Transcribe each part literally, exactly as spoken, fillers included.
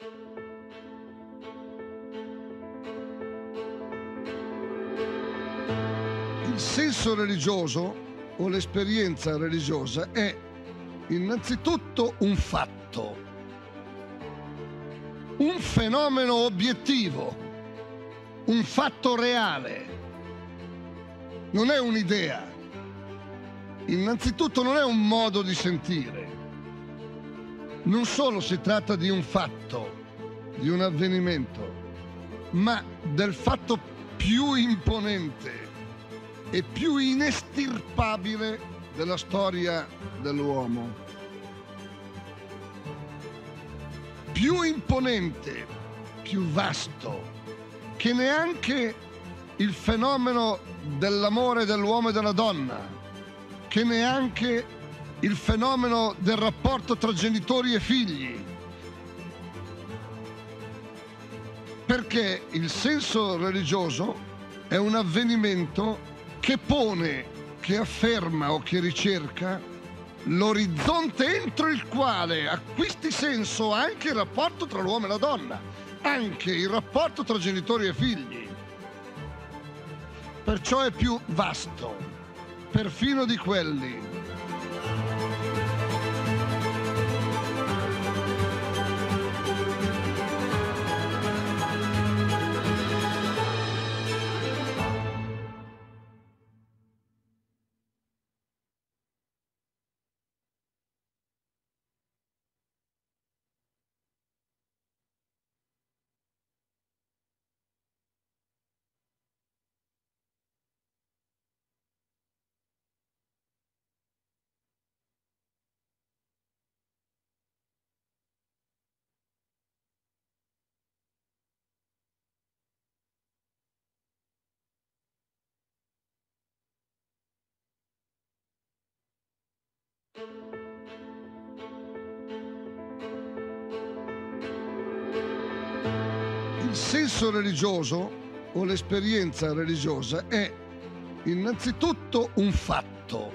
Il senso religioso o l'esperienza religiosa è innanzitutto un fatto, un fenomeno obiettivo, un fatto reale. Non è un'idea. Innanzitutto non è un modo di sentire. Non solo si tratta di un fatto, di un avvenimento, ma del fatto più imponente e più inestirpabile della storia dell'uomo. Più imponente, più vasto, che neanche il fenomeno dell'amore dell'uomo e della donna, che neanche il fenomeno del rapporto tra genitori e figli. Perché il senso religioso è un avvenimento che pone, che afferma o che ricerca l'orizzonte entro il quale acquisti senso anche il rapporto tra l'uomo e la donna, anche il rapporto tra genitori e figli. Perciò è più vasto, perfino di quelli. Il senso religioso o l'esperienza religiosa è innanzitutto un fatto,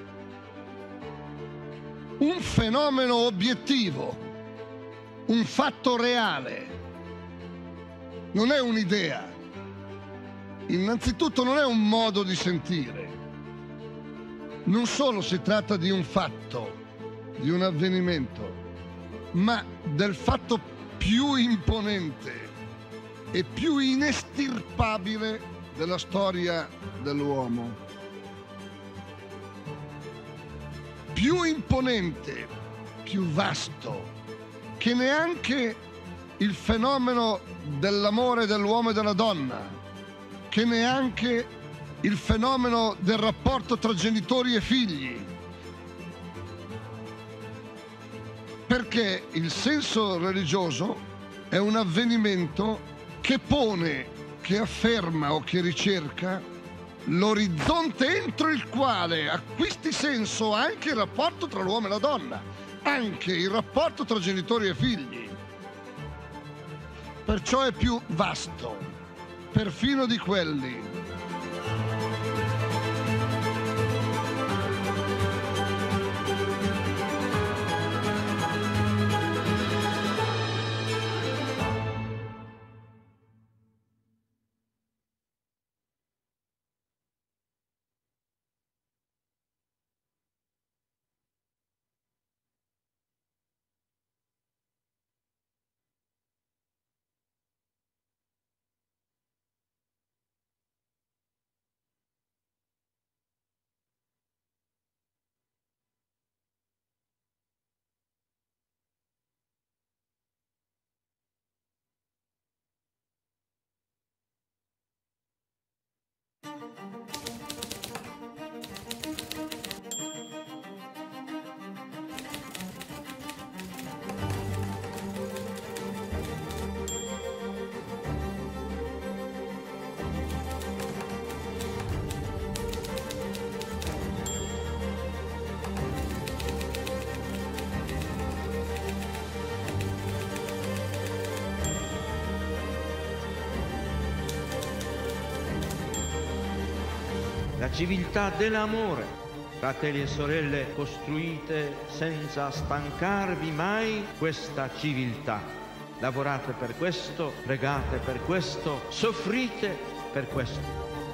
un fenomeno obiettivo, un fatto reale. Non è un'idea. Innanzitutto non è un modo di sentire. Non solo si tratta di un fatto, di un avvenimento, ma del fatto più imponente e più inestirpabile della storia dell'uomo. Più imponente, più vasto, che neanche il fenomeno dell'amore dell'uomo e della donna, che neanche il fenomeno del rapporto tra genitori e figli. Perché il senso religioso è un avvenimento che pone, che afferma o che ricerca l'orizzonte entro il quale acquisti senso anche il rapporto tra l'uomo e la donna, anche il rapporto tra genitori e figli. Perciò è più vasto, perfino di quelli. La civiltà dell'amore, fratelli e sorelle, costruite senza stancarvi mai questa civiltà. lavorate per questo, pregate per questo, soffrite per questo.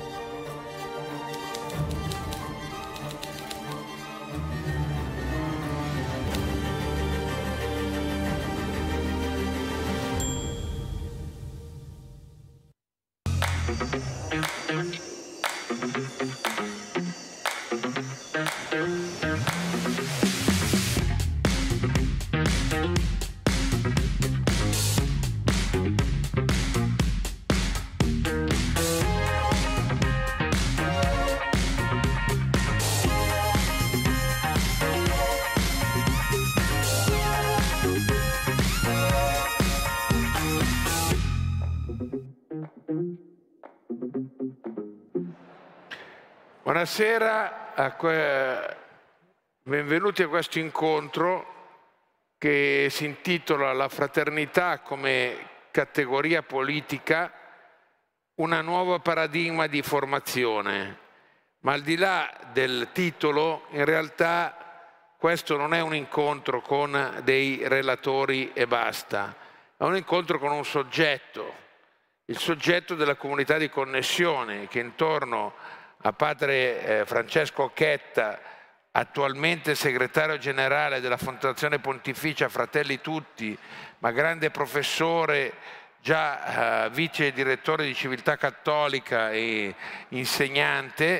Buonasera, a que... benvenuti a questo incontro che si intitola La fraternità come categoria politica, una nuova paradigma di formazione. Ma al di là del titolo, in realtà questo non è un incontro con dei relatori e basta, è un incontro con un soggetto, il soggetto della comunità di connessione che intorno a padre eh, Francesco Occhetta, attualmente segretario generale della Fondazione Pontificia Fratelli Tutti, ma grande professore, già eh, vice direttore di Civiltà Cattolica e insegnante,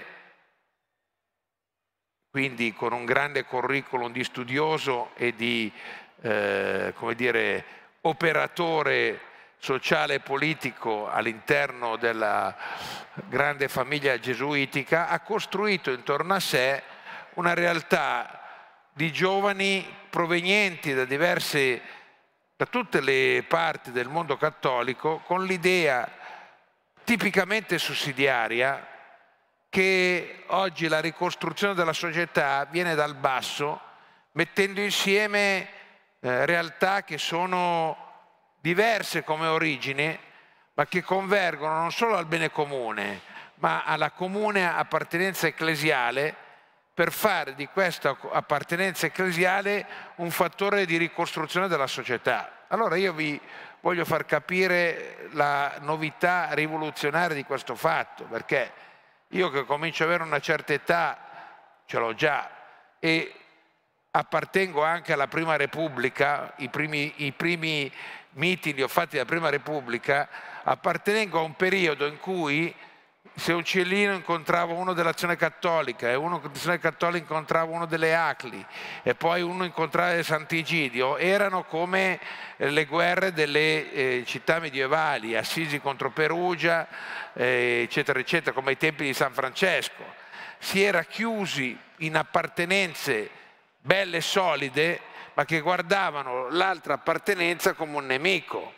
quindi con un grande curriculum di studioso e di eh, come dire, operatore sociale e politico all'interno della grande famiglia gesuitica, ha costruito intorno a sé una realtà di giovani provenienti da diverse, da tutte le parti del mondo cattolico, con l'idea tipicamente sussidiaria che oggi la ricostruzione della società viene dal basso, mettendo insieme eh, realtà che sono diverse come origine, ma che convergono non solo al bene comune, ma alla comune appartenenza ecclesiale, per fare di questa appartenenza ecclesiale un fattore di ricostruzione della società. Allora io vi voglio far capire la novità rivoluzionaria di questo fatto, perché io che comincio ad avere una certa età, ce l'ho già, e appartengo anche alla Prima Repubblica, i primi, i primi miti li ho fatti della Prima Repubblica, appartengo a un periodo in cui se Uccellino incontrava uno dell'Azione Cattolica e uno dell'Azione Cattolica incontrava uno delle A C L I e poi uno incontrava il Sant'Egidio, erano come le guerre delle eh, città medievali, Assisi contro Perugia, eh, eccetera, eccetera, come ai tempi di San Francesco. Si era chiusi in appartenenze belle e solide, ma che guardavano l'altra appartenenza come un nemico.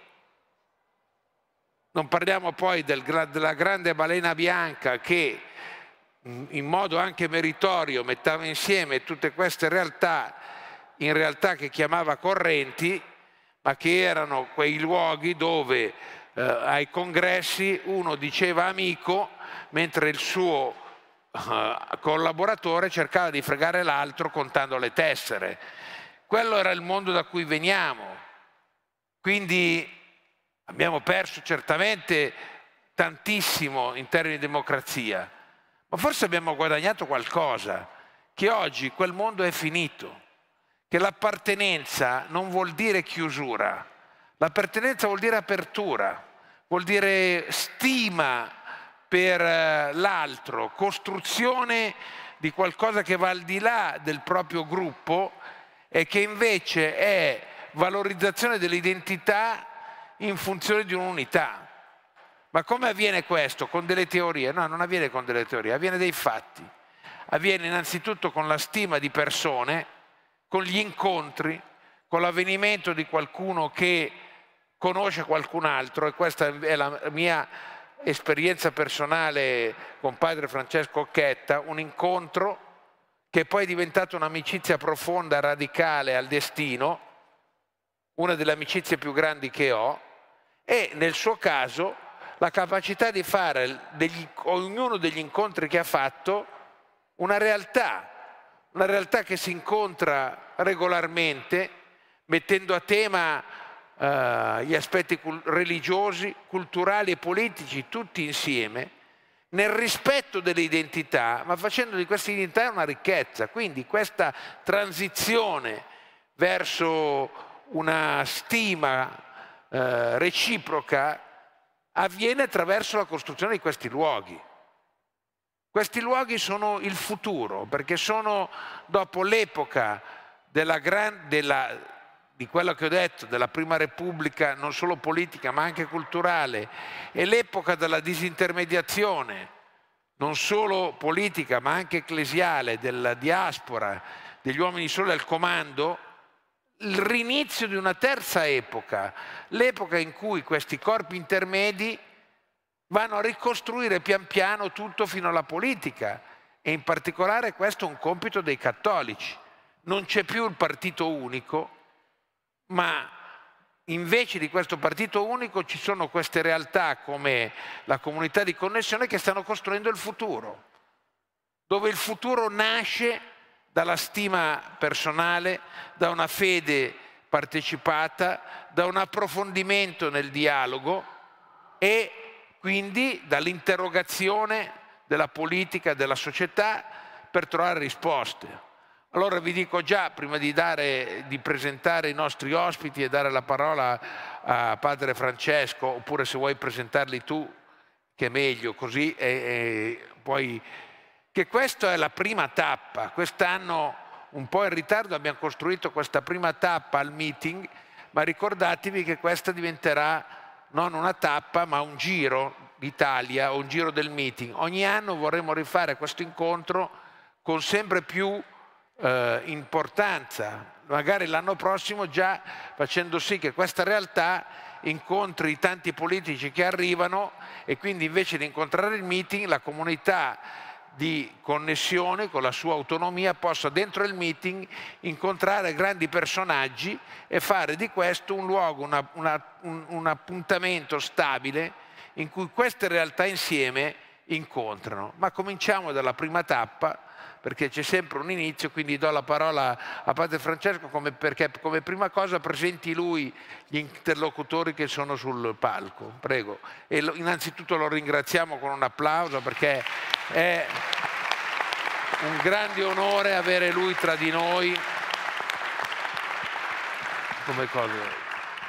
Non parliamo poi del, della grande balena bianca che in modo anche meritorio metteva insieme tutte queste realtà, in realtà che chiamava correnti, ma che erano quei luoghi dove eh, ai congressi uno diceva amico, mentre il suo eh, collaboratore cercava di fregare l'altro contando le tessere. Quello era il mondo da cui veniamo. Quindi abbiamo perso certamente tantissimo in termini di democrazia, ma forse abbiamo guadagnato qualcosa, che oggi quel mondo è finito, che l'appartenenza non vuol dire chiusura, l'appartenenza vuol dire apertura, vuol dire stima per l'altro, costruzione di qualcosa che va al di là del proprio gruppo e che invece è valorizzazione dell'identità in funzione di un'unità. Ma come avviene questo? Con delle teorie? No, non avviene con delle teorie, avviene dei fatti. Avviene innanzitutto con la stima di persone, con gli incontri, con l'avvenimento di qualcuno che conosce qualcun altro, e questa è la mia esperienza personale con padre Francesco Occhetta, un incontro che poi è diventato un'amicizia profonda, radicale al destino, una delle amicizie più grandi che ho, e nel suo caso la capacità di fare degli, ognuno degli incontri che ha fatto una realtà, una realtà che si incontra regolarmente, mettendo a tema eh, gli aspetti religiosi, culturali e politici tutti insieme, nel rispetto delle identità, ma facendo di questa identità una ricchezza. Quindi questa transizione verso una stima eh, reciproca avviene attraverso la costruzione di questi luoghi. Questi luoghi sono il futuro, perché sono, dopo l'epoca della gran, della, di quello che ho detto, della Prima Repubblica, non solo politica ma anche culturale, e l'epoca della disintermediazione, non solo politica ma anche ecclesiale, della diaspora, degli uomini soli al comando, il rinizio di una terza epoca, l'epoca in cui questi corpi intermedi vanno a ricostruire pian piano tutto fino alla politica, e in particolare questo è un compito dei cattolici. Non c'è più il partito unico, ma invece di questo partito unico ci sono queste realtà come la comunità di connessione che stanno costruendo il futuro, dove il futuro nasce dalla stima personale, da una fede partecipata, da un approfondimento nel dialogo e quindi dall'interrogazione della politica, della società per trovare risposte. Allora vi dico già, prima di, dare, di presentare i nostri ospiti e dare la parola a Padre Francesco, oppure se vuoi presentarli tu, che è meglio così, e, e poi, che questa è la prima tappa. Quest'anno, un po' in ritardo, abbiamo costruito questa prima tappa al meeting, ma ricordatevi che questa diventerà non una tappa, ma un giro d'Italia o un giro del meeting. Ogni anno vorremmo rifare questo incontro con sempre più eh, importanza, magari l'anno prossimo già facendo sì che questa realtà incontri i tanti politici che arrivano, e quindi invece di incontrare il meeting, la comunità di connessione con la sua autonomia possa dentro il meeting incontrare grandi personaggi e fare di questo un luogo, una, una, un, un appuntamento stabile in cui queste realtà insieme incontrano. Ma cominciamo dalla prima tappa, perché c'è sempre un inizio, quindi do la parola a Padre Francesco come, perché come prima cosa presenti lui gli interlocutori che sono sul palco. Prego. E lo, innanzitutto lo ringraziamo con un applauso, perché è un grande onore avere lui tra di noi. Come cosa?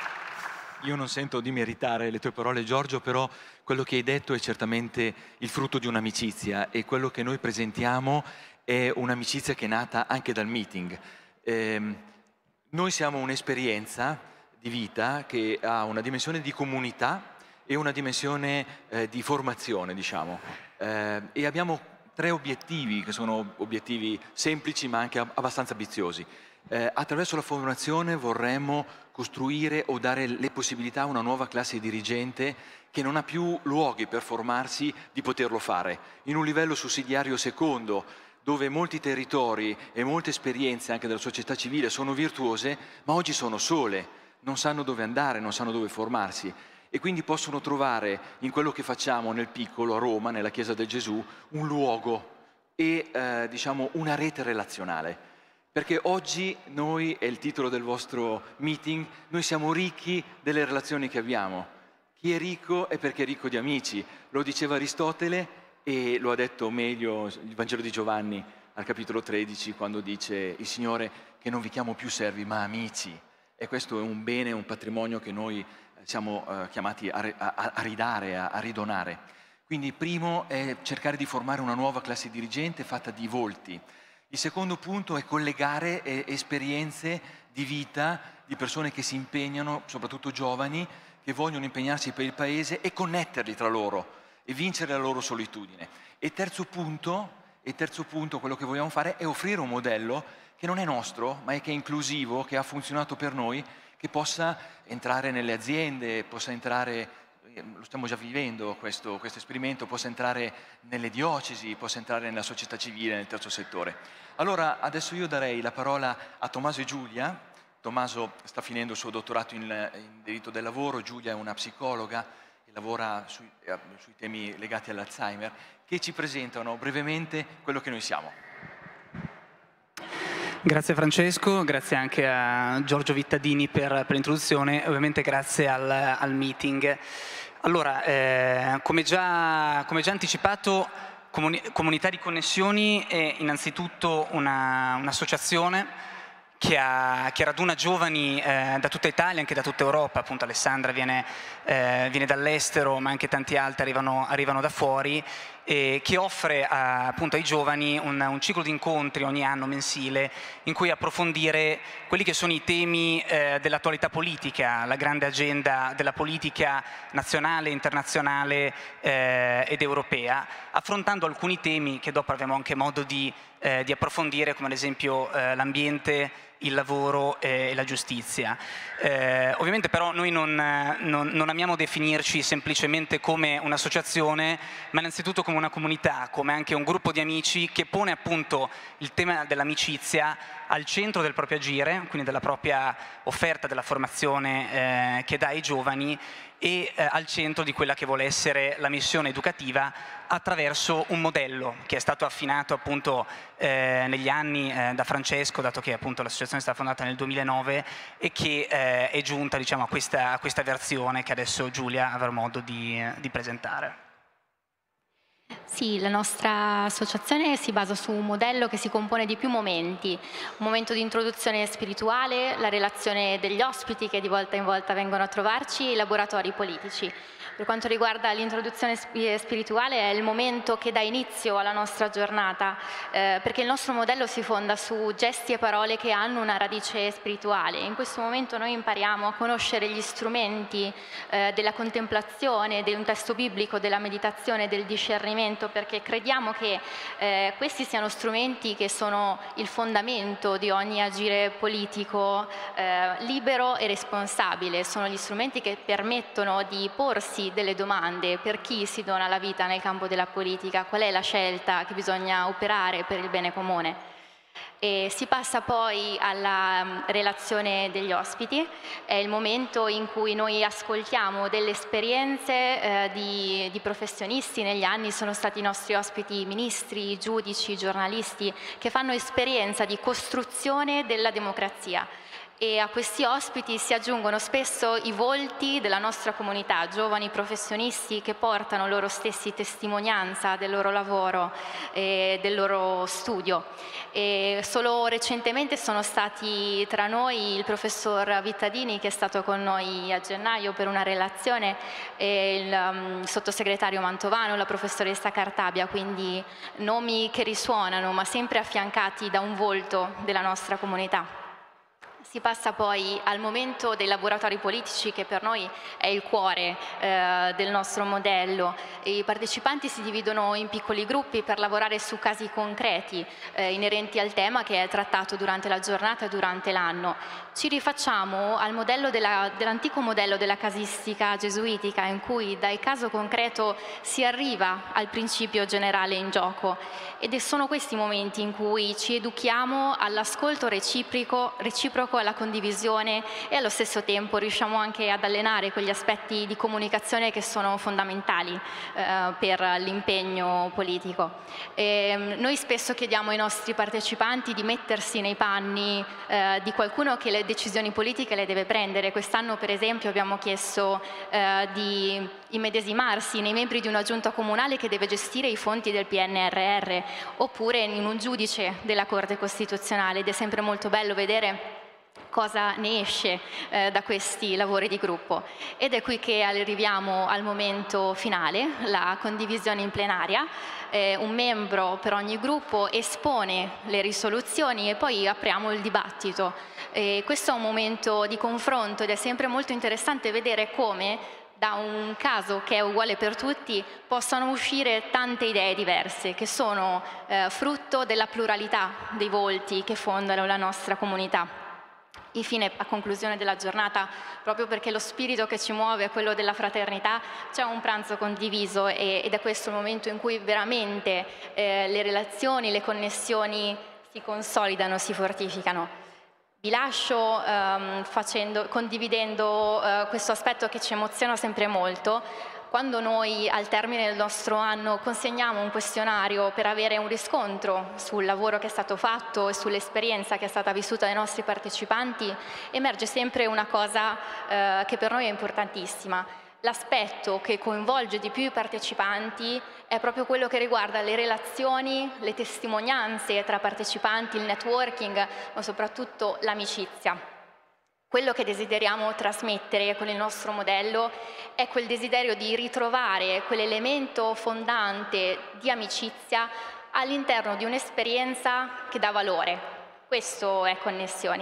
Io non sento di meritare le tue parole, Giorgio, però quello che hai detto è certamente il frutto di un'amicizia, e quello che noi presentiamo è un'amicizia che è nata anche dal meeting. Eh, noi siamo un'esperienza di vita che ha una dimensione di comunità e una dimensione eh, di formazione, diciamo. Eh, e abbiamo tre obiettivi, che sono obiettivi semplici ma anche abbastanza ambiziosi. Eh, attraverso la formazione vorremmo costruire o dare le possibilità a una nuova classe dirigente che non ha più luoghi per formarsi di poterlo fare, in un livello sussidiario secondo, dove molti territori e molte esperienze anche della società civile sono virtuose, ma oggi sono sole, non sanno dove andare, non sanno dove formarsi, e quindi possono trovare in quello che facciamo nel piccolo a Roma, nella Chiesa del Gesù, un luogo e eh, diciamo una rete relazionale. Perché oggi noi, è il titolo del vostro meeting, noi siamo ricchi delle relazioni che abbiamo. Chi è ricco è perché è ricco di amici. Lo diceva Aristotele e lo ha detto meglio il Vangelo di Giovanni al capitolo tredici, quando dice il Signore che non vi chiamo più servi ma amici. E questo è un bene, un patrimonio che noi siamo eh, chiamati a, a, a ridare, a, a ridonare. Quindi primo è cercare di formare una nuova classe dirigente fatta di volti. Il secondo punto è collegare eh, esperienze di vita di persone che si impegnano, soprattutto giovani, che vogliono impegnarsi per il Paese, e connetterli tra loro e vincere la loro solitudine. E terzo punto, e terzo punto, quello che vogliamo fare è offrire un modello che non è nostro, ma è che è inclusivo, che ha funzionato per noi, che possa entrare nelle aziende, possa entrare, lo stiamo già vivendo questo, questo esperimento, possa entrare nelle diocesi, possa entrare nella società civile, nel terzo settore. Allora adesso io darei la parola a Tommaso e Giulia. Tommaso sta finendo il suo dottorato in, in diritto del lavoro, Giulia è una psicologa e lavora sui, eh, sui temi legati all'Alzheimer, che ci presentano brevemente quello che noi siamo. Grazie Francesco, grazie anche a Giorgio Vittadini per, per l'introduzione e ovviamente grazie al, al meeting. Allora, eh, come, già, come già anticipato, Comuni- Comunità di Connessioni è innanzitutto un'associazione che, che raduna giovani eh, da tutta Italia, anche da tutta Europa. Appunto Alessandra viene, eh, viene dall'estero, ma anche tanti altri arrivano, arrivano da fuori, e che offre a, appunto ai giovani un, un ciclo di incontri ogni anno mensile in cui approfondire quelli che sono i temi eh, dell'attualità politica, la grande agenda della politica nazionale, internazionale eh, ed europea, affrontando alcuni temi che dopo avremo anche modo di, eh, di approfondire, come ad esempio eh, l'ambiente, il lavoro e la giustizia. Eh, ovviamente però noi non, non, non amiamo definirci semplicemente come un'associazione, ma innanzitutto come una comunità, come anche un gruppo di amici che pone appunto il tema dell'amicizia al centro del proprio agire, quindi della propria offerta della formazione eh, che dà ai giovani, e eh, al centro di quella che vuole essere la missione educativa attraverso un modello che è stato affinato appunto eh, negli anni eh, da Francesco, dato che appunto l'associazione è stata fondata nel duemilanove e che eh, è giunta, diciamo, a questa, a questa versione che adesso Giulia avrà modo di, di presentare. Sì, la nostra associazione si basa su un modello che si compone di più momenti: un momento di introduzione spirituale, la relazione degli ospiti che di volta in volta vengono a trovarci e i laboratori politici. Per quanto riguarda l'introduzione spirituale, è il momento che dà inizio alla nostra giornata, eh, perché il nostro modello si fonda su gesti e parole che hanno una radice spirituale. In questo momento noi impariamo a conoscere gli strumenti eh, della contemplazione, di un testo biblico, della meditazione, del discernimento, perché crediamo che eh, questi siano strumenti che sono il fondamento di ogni agire politico eh, libero e responsabile. Sono gli strumenti che permettono di porsi delle domande: per chi si dona la vita nel campo della politica, qual è la scelta che bisogna operare per il bene comune. E si passa poi alla relazione degli ospiti. È il momento in cui noi ascoltiamo delle esperienze eh, di, di professionisti. Negli anni sono stati i nostri ospiti ministri, giudici, giornalisti, che fanno esperienza di costruzione della democrazia. E a questi ospiti si aggiungono spesso i volti della nostra comunità, giovani professionisti che portano loro stessi testimonianza del loro lavoro e del loro studio. E solo recentemente sono stati tra noi il professor Vittadini, che è stato con noi a gennaio per una relazione, e il um, sottosegretario Mantovano, la professoressa Cartabia, quindi nomi che risuonano ma sempre affiancati da un volto della nostra comunità. Si passa poi al momento dei laboratori politici, che per noi è il cuore eh, del nostro modello. I partecipanti si dividono in piccoli gruppi per lavorare su casi concreti eh, inerenti al tema che è trattato durante la giornata e durante l'anno. Ci rifacciamo al modello della, dell'antico modello della casistica gesuitica, in cui dal caso concreto si arriva al principio generale in gioco, ed sono questi momenti in cui ci educhiamo all'ascolto reciproco, reciproco, alla condivisione, e allo stesso tempo riusciamo anche ad allenare quegli aspetti di comunicazione che sono fondamentali eh, per l'impegno politico. E noi spesso chiediamo ai nostri partecipanti di mettersi nei panni eh, di qualcuno che le decisioni politiche le deve prendere. Quest'anno per esempio abbiamo chiesto eh, di immedesimarsi nei membri di una giunta comunale che deve gestire i fondi del P N R R, oppure in un giudice della Corte Costituzionale, ed è sempre molto bello vedere cosa ne esce eh, da questi lavori di gruppo. Ed è qui che arriviamo al momento finale, la condivisione in plenaria. Eh, un membro per ogni gruppo espone le risoluzioni e poi apriamo il dibattito. Eh, questo è un momento di confronto ed è sempre molto interessante vedere come da un caso che è uguale per tutti possano uscire tante idee diverse, che sono eh, frutto della pluralità dei volti che fondano la nostra comunità. Infine, a conclusione della giornata, proprio perché lo spirito che ci muove è quello della fraternità, c'è un pranzo condiviso e, ed è questo il momento in cui veramente eh, le relazioni, le connessioni si consolidano, si fortificano. Vi lascio ehm, facendo, condividendo eh, questo aspetto che ci emoziona sempre molto, quando noi al termine del nostro anno consegniamo un questionario per avere un riscontro sul lavoro che è stato fatto e sull'esperienza che è stata vissuta dai nostri partecipanti, emerge sempre una cosa eh, che per noi è importantissima. L'aspetto che coinvolge di più i partecipanti è proprio quello che riguarda le relazioni, le testimonianze tra partecipanti, il networking, ma soprattutto l'amicizia. Quello che desideriamo trasmettere con il nostro modello è quel desiderio di ritrovare quell'elemento fondante di amicizia all'interno di un'esperienza che dà valore. Questo è Connessioni.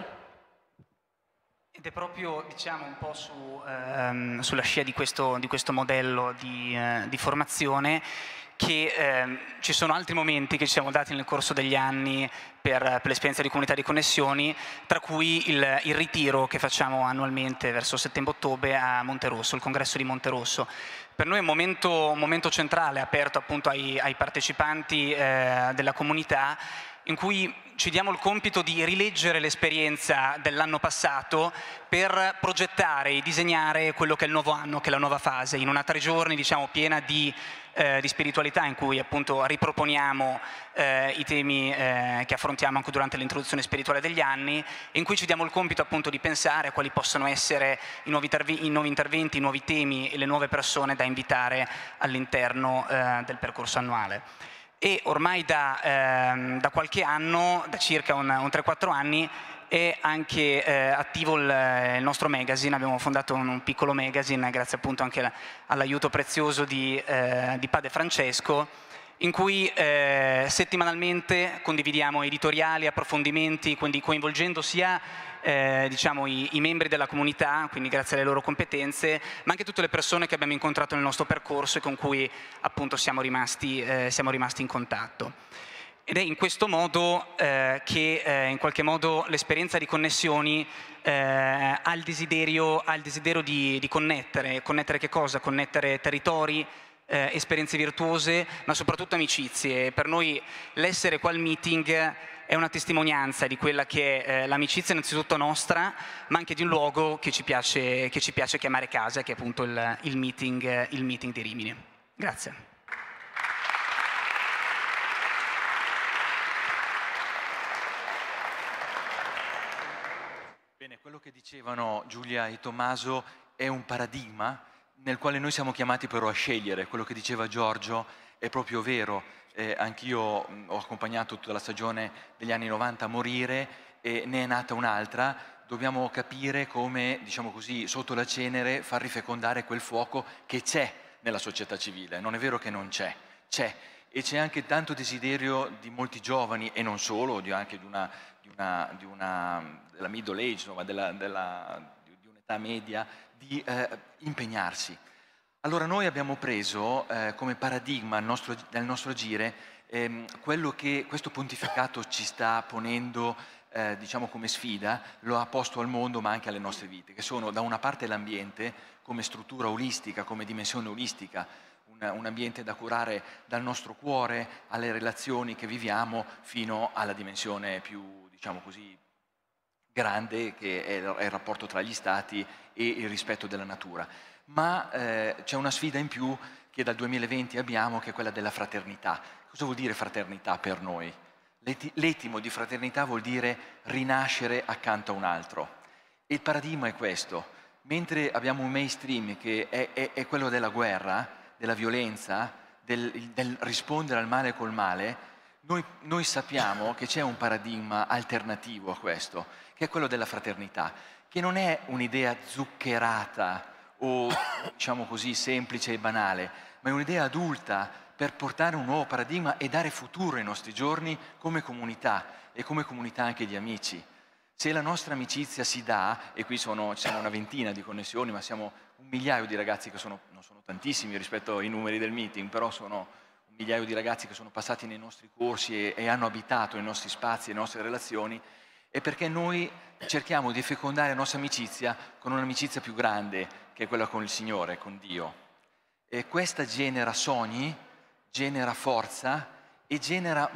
Ed è proprio, diciamo, un po' su, ehm, sulla scia di questo, di questo modello di, eh, di formazione che eh, ci sono altri momenti che ci siamo dati nel corso degli anni per, per l'esperienza di comunità di connessioni, tra cui il, il ritiro che facciamo annualmente verso settembre-ottobre a Monterosso, il congresso di Monterosso. Per noi è un momento, un momento centrale, aperto appunto ai, ai partecipanti eh, della comunità, in cui ci diamo il compito di rileggere l'esperienza dell'anno passato per progettare e disegnare quello che è il nuovo anno, che è la nuova fase, in una tre giorni diciamo piena di, eh, di spiritualità, in cui appunto riproponiamo eh, i temi eh, che affrontiamo anche durante l'introduzione spirituale degli anni, e in cui ci diamo il compito appunto di pensare a quali possono essere i nuovi, i nuovi interventi, i nuovi temi e le nuove persone da invitare all'interno eh, del percorso annuale. E ormai da, ehm, da qualche anno, da circa un, un tre quattro anni, è anche eh, attivo il, il nostro magazine. Abbiamo fondato un, un piccolo magazine, grazie appunto anche all'aiuto prezioso di, eh, di Padre Francesco, in cui eh, settimanalmente condividiamo editoriali, approfondimenti, quindi coinvolgendo sia eh, diciamo, i, i membri della comunità, quindi grazie alle loro competenze, ma anche tutte le persone che abbiamo incontrato nel nostro percorso e con cui appunto siamo rimasti, eh, siamo rimasti in contatto. Ed è in questo modo eh, che eh, in qualche modo l'esperienza di Connessioni eh, ha il desiderio, ha il desiderio di, di connettere. Connettere che cosa? Connettere territori, eh, esperienze virtuose, ma soprattutto amicizie. Per noi l'essere qua al meeting è una testimonianza di quella che è eh, l'amicizia innanzitutto nostra, ma anche di un luogo che ci piace, che ci piace chiamare casa, che è appunto il, il, meeting, il meeting di Rimini. Grazie. Bene, quello che dicevano Giulia e Tommaso è un paradigma nel quale noi siamo chiamati però a scegliere. Quello che diceva Giorgio è proprio vero. Eh, anch'io ho accompagnato tutta la stagione degli anni novanta a morire e ne è nata un'altra. Dobbiamo capire come, diciamo così, sotto la cenere far rifecondare quel fuoco che c'è nella società civile. Non è vero che non c'è, c'è. E c'è anche tanto desiderio di molti giovani, e non solo, di anche di una, di una, di una della middle age, insomma, della, della, di un'età media, di eh, impegnarsi. Allora noi abbiamo preso eh, come paradigma nel nostro, nel nostro agire ehm, quello che questo pontificato ci sta ponendo eh, diciamo come sfida, lo ha posto al mondo ma anche alle nostre vite, che sono da una parte l'ambiente come struttura olistica, come dimensione olistica, un, un ambiente da curare dal nostro cuore alle relazioni che viviamo fino alla dimensione più, diciamo così, grande, che è il rapporto tra gli stati e il rispetto della natura. Ma eh, c'è una sfida in più che dal duemilaventi abbiamo, che è quella della fraternità. Cosa vuol dire fraternità per noi? L'etimo di fraternità vuol dire rinascere accanto a un altro. E il paradigma è questo. Mentre abbiamo un mainstream che è, è, è quello della guerra, della violenza, del, del rispondere al male col male, noi, noi sappiamo che c'è un paradigma alternativo a questo, che è quello della fraternità, che non è un'idea zuccherata o diciamo così semplice e banale, ma è un'idea adulta per portare un nuovo paradigma e dare futuro ai nostri giorni come comunità e come comunità anche di amici. Se la nostra amicizia si dà, e qui sono, siamo una ventina di connessioni, ma siamo un migliaio di ragazzi che sono, non sono tantissimi rispetto ai numeri del meeting, però sono un migliaio di ragazzi che sono passati nei nostri corsi e, e hanno abitato i nostri spazi, le nostre relazioni, è perché noi cerchiamo di fecondare la nostra amicizia con un'amicizia più grande, che è quella con il Signore, con Dio. E questa genera sogni, genera forza e genera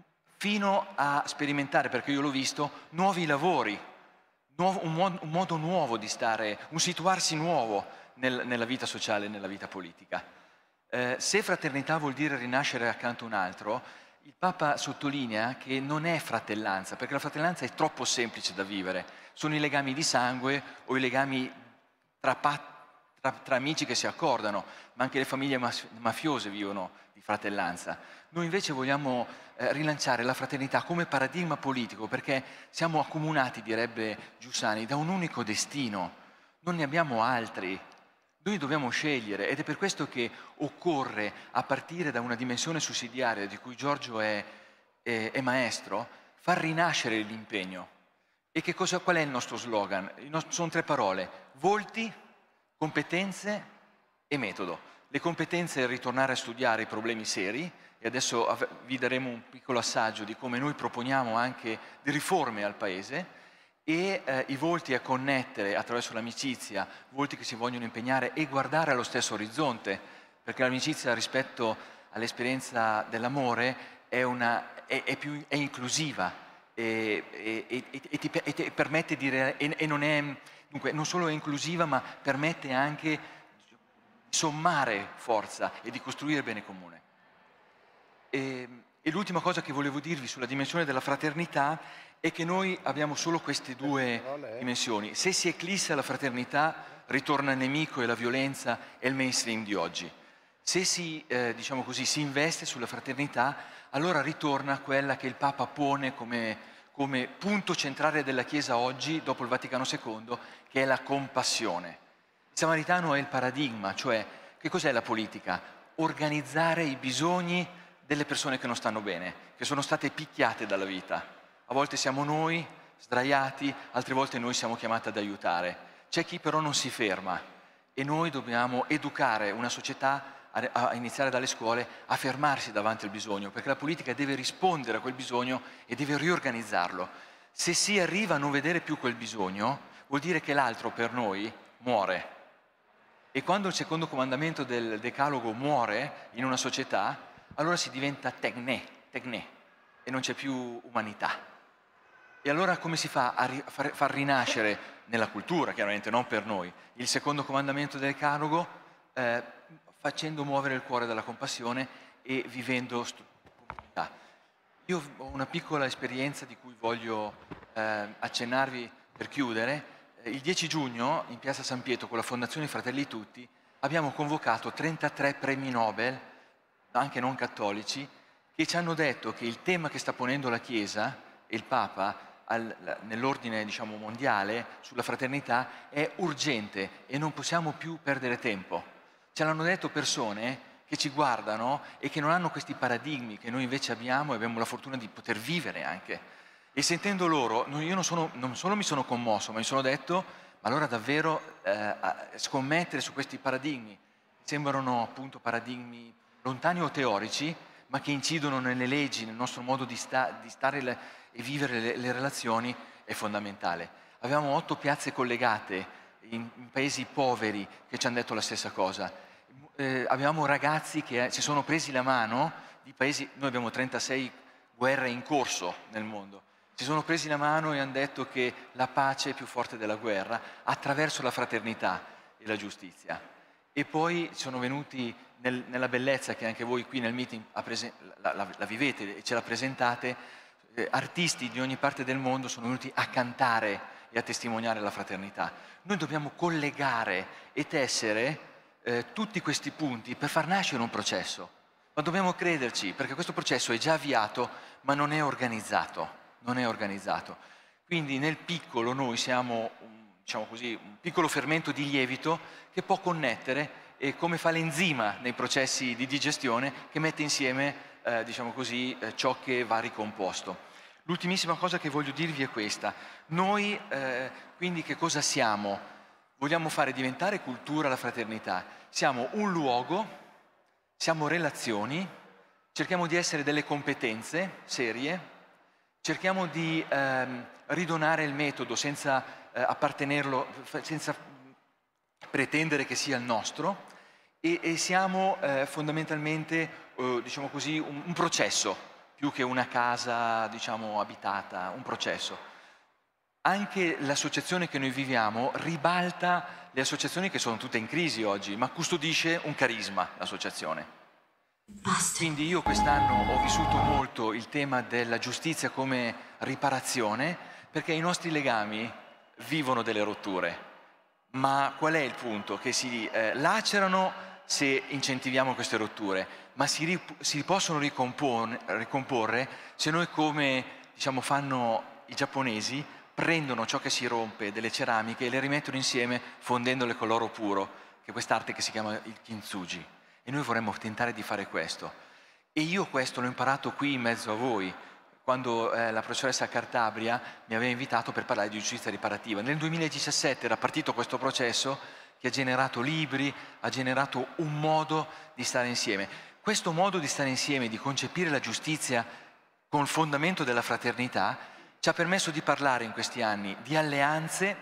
fino a sperimentare, perché io l'ho visto, nuovi lavori, nuovo, un, modo, un modo nuovo di stare, un situarsi nuovo nel, nella vita sociale e nella vita politica. Eh, se fraternità vuol dire rinascere accanto a un altro, il Papa sottolinea che non è fratellanza, perché la fratellanza è troppo semplice da vivere. Sono i legami di sangue o i legami tra, tra, tra amici che si accordano, ma anche le famiglie mafiose vivono di fratellanza. Noi invece vogliamo eh, rilanciare la fraternità come paradigma politico, perché siamo accomunati, direbbe Giussani, da un unico destino, non ne abbiamo altri. Noi dobbiamo scegliere ed è per questo che occorre, a partire da una dimensione sussidiaria di cui Giorgio è, è, è maestro, far rinascere l'impegno. E che cosa, qual è il nostro slogan? Il nostro, sono tre parole: volti, competenze e metodo. Le competenze è ritornare a studiare i problemi seri, e adesso vi daremo un piccolo assaggio di come noi proponiamo anche di riforme al Paese, e eh, i volti a connettere attraverso l'amicizia, volti che si vogliono impegnare e guardare allo stesso orizzonte, perché l'amicizia rispetto all'esperienza dell'amore è, una, è, è, più, è inclusiva e, e, e, e, ti, e ti permette di e, e non è, dunque, non solo è inclusiva, ma permette anche di sommare forza e di costruire bene comune. E, e l'ultima cosa che volevo dirvi sulla dimensione della fraternità è che noi abbiamo solo queste due dimensioni. Se si eclissa la fraternità, ritorna il nemico e la violenza e il mainstream di oggi. Se si, eh, diciamo così, si investe sulla fraternità, allora ritorna quella che il Papa pone come, come punto centrale della Chiesa oggi, dopo il Vaticano secondo, che è la compassione. Il samaritano è il paradigma, cioè che cos'è la politica? Organizzare i bisogni delle persone che non stanno bene, che sono state picchiate dalla vita. A volte siamo noi sdraiati, altre volte noi siamo chiamati ad aiutare. C'è chi però non si ferma e noi dobbiamo educare una società, a, a iniziare dalle scuole, a fermarsi davanti al bisogno, perché la politica deve rispondere a quel bisogno e deve riorganizzarlo. Se si arriva a non vedere più quel bisogno, vuol dire che l'altro per noi muore. E quando il secondo comandamento del Decalogo muore in una società, allora si diventa tecne, tecne e non c'è più umanità. E allora come si fa a far, far rinascere nella cultura, chiaramente non per noi, il secondo comandamento del Decalogo, eh, facendo muovere il cuore dalla compassione e vivendo comunità. Io ho una piccola esperienza di cui voglio eh, accennarvi per chiudere. Il dieci giugno in Piazza San Pietro con la Fondazione Fratelli Tutti abbiamo convocato trentatré premi Nobel, anche non cattolici, che ci hanno detto che il tema che sta ponendo la Chiesa e il Papa nell'ordine, diciamo, mondiale sulla fraternità è urgente e non possiamo più perdere tempo. Ce l'hanno detto persone che ci guardano e che non hanno questi paradigmi che noi invece abbiamo e abbiamo la fortuna di poter vivere anche. E sentendo loro, io non, sono, non solo mi sono commosso, ma mi sono detto, ma allora davvero eh, scommettere su questi paradigmi, sembrano appunto paradigmi lontani o teorici, ma che incidono nelle leggi, nel nostro modo di, sta, di stare le, e vivere le, le relazioni, è fondamentale. Avevamo otto piazze collegate in, in paesi poveri che ci hanno detto la stessa cosa. Eh, avevamo ragazzi che eh, si sono presi la mano di paesi, noi abbiamo trentasei guerre in corso nel mondo, si sono presi la mano e hanno detto che la pace è più forte della guerra attraverso la fraternità e la giustizia. E poi sono venuti nel, nella bellezza che anche voi qui nel meeting la, la, la vivete e ce la presentate, eh, artisti di ogni parte del mondo sono venuti a cantare e a testimoniare la fraternità. Noi dobbiamo collegare e tessere eh, tutti questi punti per far nascere un processo, ma dobbiamo crederci, perché questo processo è già avviato ma non è organizzato, non è organizzato. Quindi nel piccolo noi siamo un, diciamo così, un piccolo fermento di lievito che può connettere, e come fa l'enzima nei processi di digestione che mette insieme eh, diciamo così, eh, ciò che va ricomposto. L'ultimissima cosa che voglio dirvi è questa. Noi eh, quindi che cosa siamo? Vogliamo fare diventare cultura la fraternità. Siamo un luogo, siamo relazioni, cerchiamo di essere delle competenze serie, cerchiamo di ehm, ridonare il metodo senza eh, appartenerlo, senza pretendere che sia il nostro, e, e siamo eh, fondamentalmente, eh, diciamo così, un, un processo, più che una casa, diciamo, abitata, un processo. anche l'associazione che noi viviamo ribalta le associazioni che sono tutte in crisi oggi, ma custodisce un carisma l'associazione. Quindi io quest'anno ho vissuto molto il tema della giustizia come riparazione, perché i nostri legami vivono delle rotture. Ma qual è il punto? Che si eh, lacerano se incentiviamo queste rotture, ma si, ri si possono ricomporre se noi, come diciamo fanno i giapponesi, prendono ciò che si rompe delle ceramiche e le rimettono insieme fondendole con l'oro puro, che è quest'arte che si chiama il kintsugi. E noi vorremmo tentare di fare questo. E io questo l'ho imparato qui in mezzo a voi, quando eh, la professoressa Cartabria mi aveva invitato per parlare di giustizia riparativa. Nel duemiladiciassette era partito questo processo che ha generato libri, ha generato un modo di stare insieme. Questo modo di stare insieme, di concepire la giustizia con il fondamento della fraternità, ci ha permesso di parlare in questi anni di alleanze,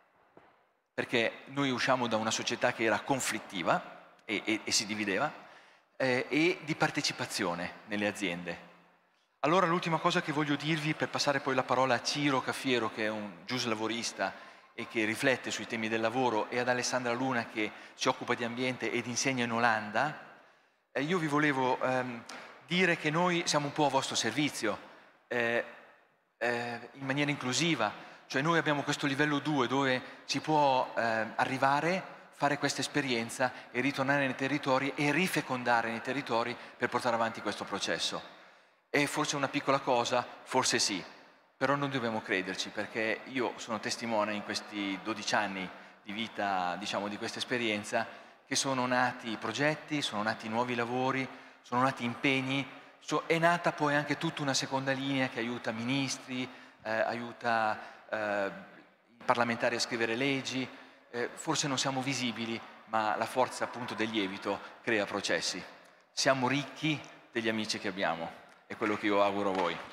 perché noi usciamo da una società che era conflittiva e, e, e si divideva, eh, e di partecipazione nelle aziende. Allora l'ultima cosa che voglio dirvi, per passare poi la parola a Ciro Cafiero, che è un giuslavorista e che riflette sui temi del lavoro, e ad Alessandra Luna, che si occupa di ambiente ed insegna in Olanda, eh, io vi volevo ehm, dire che noi siamo un po' a vostro servizio, eh, eh, in maniera inclusiva, cioè noi abbiamo questo livello due dove si può eh, arrivare, fare questa esperienza e ritornare nei territori e rifecondare nei territori per portare avanti questo processo. È forse una piccola cosa, forse sì, però non dobbiamo crederci, perché io sono testimone in questi dodici anni di vita, diciamo, di questa esperienza, che sono nati progetti, sono nati nuovi lavori, sono nati impegni, so, è nata poi anche tutta una seconda linea che aiuta ministri, eh, aiuta eh, i parlamentari a scrivere leggi, eh, forse non siamo visibili, ma la forza appunto del lievito crea processi. Siamo ricchi degli amici che abbiamo. È quello che io auguro a voi.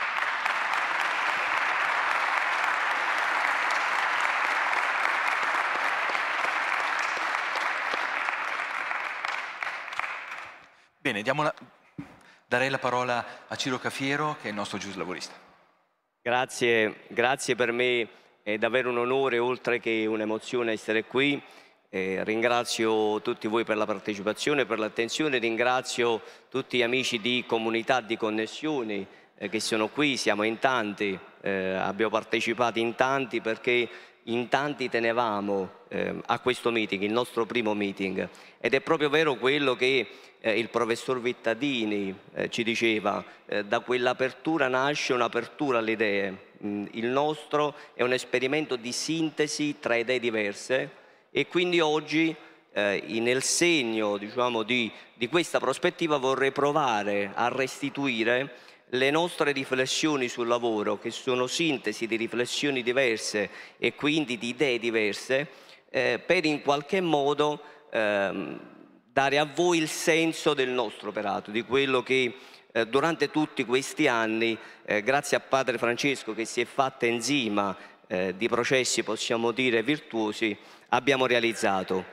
Bene, diamo la... darei la parola a Ciro Cafiero, che è il nostro giuslavorista. Grazie, grazie, per me è davvero un onore, oltre che un'emozione, essere qui. Eh, ringrazio tutti voi per la partecipazione, per l'attenzione, ringrazio tutti gli amici di Comunità di Connessioni eh, che sono qui, siamo in tanti, eh, abbiamo partecipato in tanti perché in tanti tenevamo eh, a questo meeting, il nostro primo meeting, ed è proprio vero quello che eh, il professor Vittadini eh, ci diceva, eh, da quell'apertura nasce un'apertura alle idee. Mm, il nostro è un esperimento di sintesi tra idee diverse. E quindi oggi, eh, nel segno diciamo, di, di questa prospettiva, vorrei provare a restituire le nostre riflessioni sul lavoro, che sono sintesi di riflessioni diverse e quindi di idee diverse, eh, per in qualche modo eh, dare a voi il senso del nostro operato, di quello che eh, durante tutti questi anni, eh, grazie a Padre Francesco che si è fatta enzima eh, di processi, possiamo dire, virtuosi, abbiamo realizzato.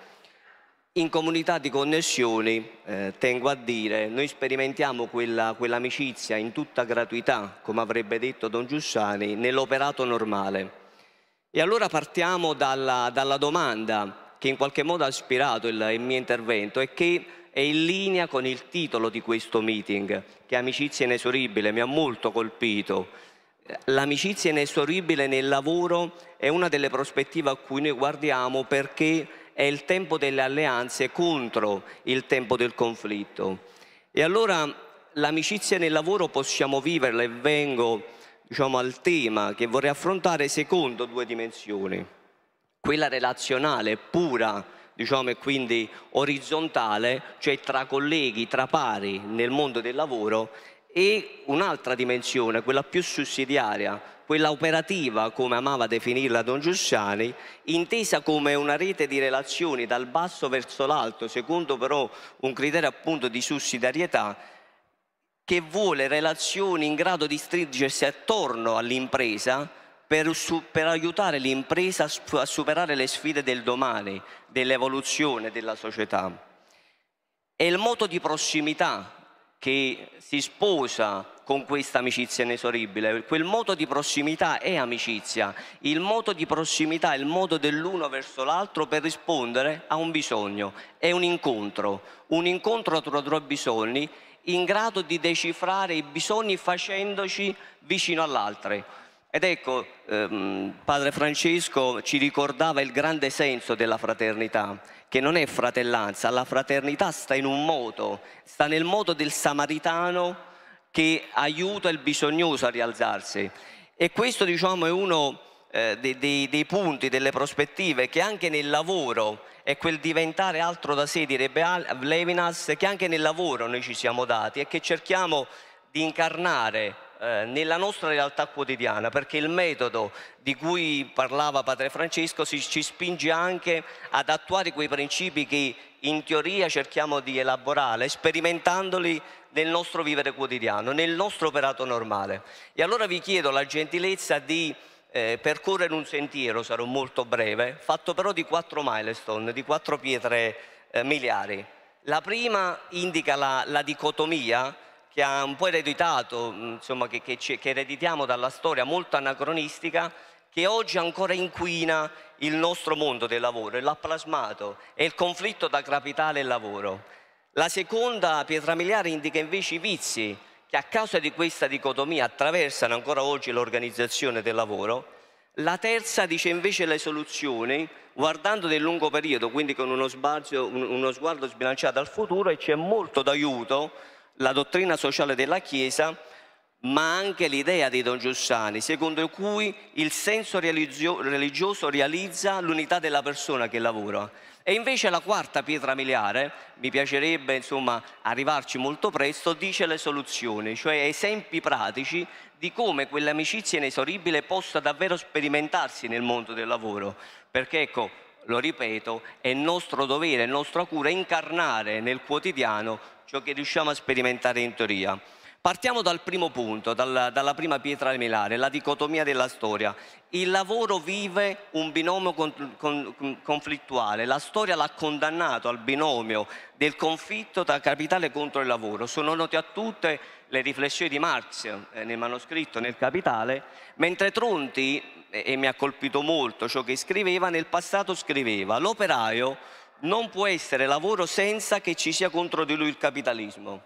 In Comunità di Connessioni, eh, tengo a dire, noi sperimentiamo quella, quell'amicizia in tutta gratuità, come avrebbe detto Don Giussani, nell'operato normale. E allora partiamo dalla, dalla domanda che in qualche modo ha ispirato il, il mio intervento e che è in linea con il titolo di questo meeting, che è Amicizia inesoribile, mi ha molto colpito. L'amicizia inesoribile nel lavoro è una delle prospettive a cui noi guardiamo, perché è il tempo delle alleanze contro il tempo del conflitto. E allora l'amicizia nel lavoro possiamo viverla, e vengo diciamo, al tema che vorrei affrontare secondo due dimensioni. Quella relazionale, pura, diciamo, e quindi orizzontale, cioè tra colleghi, tra pari nel mondo del lavoro, e un'altra dimensione, quella più sussidiaria, quella operativa, come amava definirla Don Giussani, intesa come una rete di relazioni dal basso verso l'alto, secondo però un criterio appunto di sussidiarietà, che vuole relazioni in grado di stringersi attorno all'impresa per, per aiutare l'impresa a superare le sfide del domani, dell'evoluzione della società. È il moto di prossimità che si sposa con questa amicizia inesoribile. Quel moto di prossimità è amicizia, il moto di prossimità è il modo dell'uno verso l'altro per rispondere a un bisogno, è un incontro, un incontro tra due bisogni in grado di decifrare i bisogni facendoci vicino all'altro. Ed ecco, ehm, Padre Francesco ci ricordava il grande senso della fraternità, che non è fratellanza, la fraternità sta in un moto, sta nel moto del samaritano che aiuta il bisognoso a rialzarsi. E questo, diciamo, è uno eh, dei, dei, dei punti, delle prospettive che anche nel lavoro è quel diventare altro da sé, direbbe Levinas, che anche nel lavoro noi ci siamo dati e che cerchiamo di incarnare eh, nella nostra realtà quotidiana, perché il metodo di cui parlava Padre Francesco si, ci spinge anche ad attuare quei principi che in teoria cerchiamo di elaborare, sperimentandoli nel nostro vivere quotidiano, nel nostro operato normale. E allora vi chiedo la gentilezza di eh, percorrere un sentiero, sarò molto breve, fatto però di quattro milestone, di quattro pietre eh, miliari. La prima indica la, la dicotomia che ha un po' ereditato, insomma, che, che, che ereditiamo dalla storia molto anacronistica, che oggi ancora inquina il nostro mondo del lavoro e l'ha plasmato, è il conflitto tra capitale e lavoro. La seconda pietra miliare indica invece i vizi che a causa di questa dicotomia attraversano ancora oggi l'organizzazione del lavoro. La terza dice invece le soluzioni, guardando nel lungo periodo, quindi con uno, sbalzo, uno sguardo sbilanciato al futuro, e c'è molto d'aiuto la dottrina sociale della Chiesa, ma anche l'idea di Don Giussani, secondo cui il senso religio- religioso realizza l'unità della persona che lavora. E invece la quarta pietra miliare, mi piacerebbe insomma arrivarci molto presto, dice le soluzioni, cioè esempi pratici di come quell'amicizia inesoribile possa davvero sperimentarsi nel mondo del lavoro. Perché ecco, lo ripeto, è nostro dovere, è nostra cura incarnare nel quotidiano ciò che riusciamo a sperimentare in teoria. Partiamo dal primo punto, dalla, dalla prima pietra miliare, la dicotomia della storia. Il lavoro vive un binomio con, con, conflittuale, la storia l'ha condannato al binomio del conflitto tra capitale contro il lavoro. Sono note a tutte le riflessioni di Marx eh, nel manoscritto Nel Capitale, mentre Tronti, eh, e mi ha colpito molto ciò che scriveva, nel passato scriveva: l'operaio non può essere lavoro senza che ci sia contro di lui il capitalismo.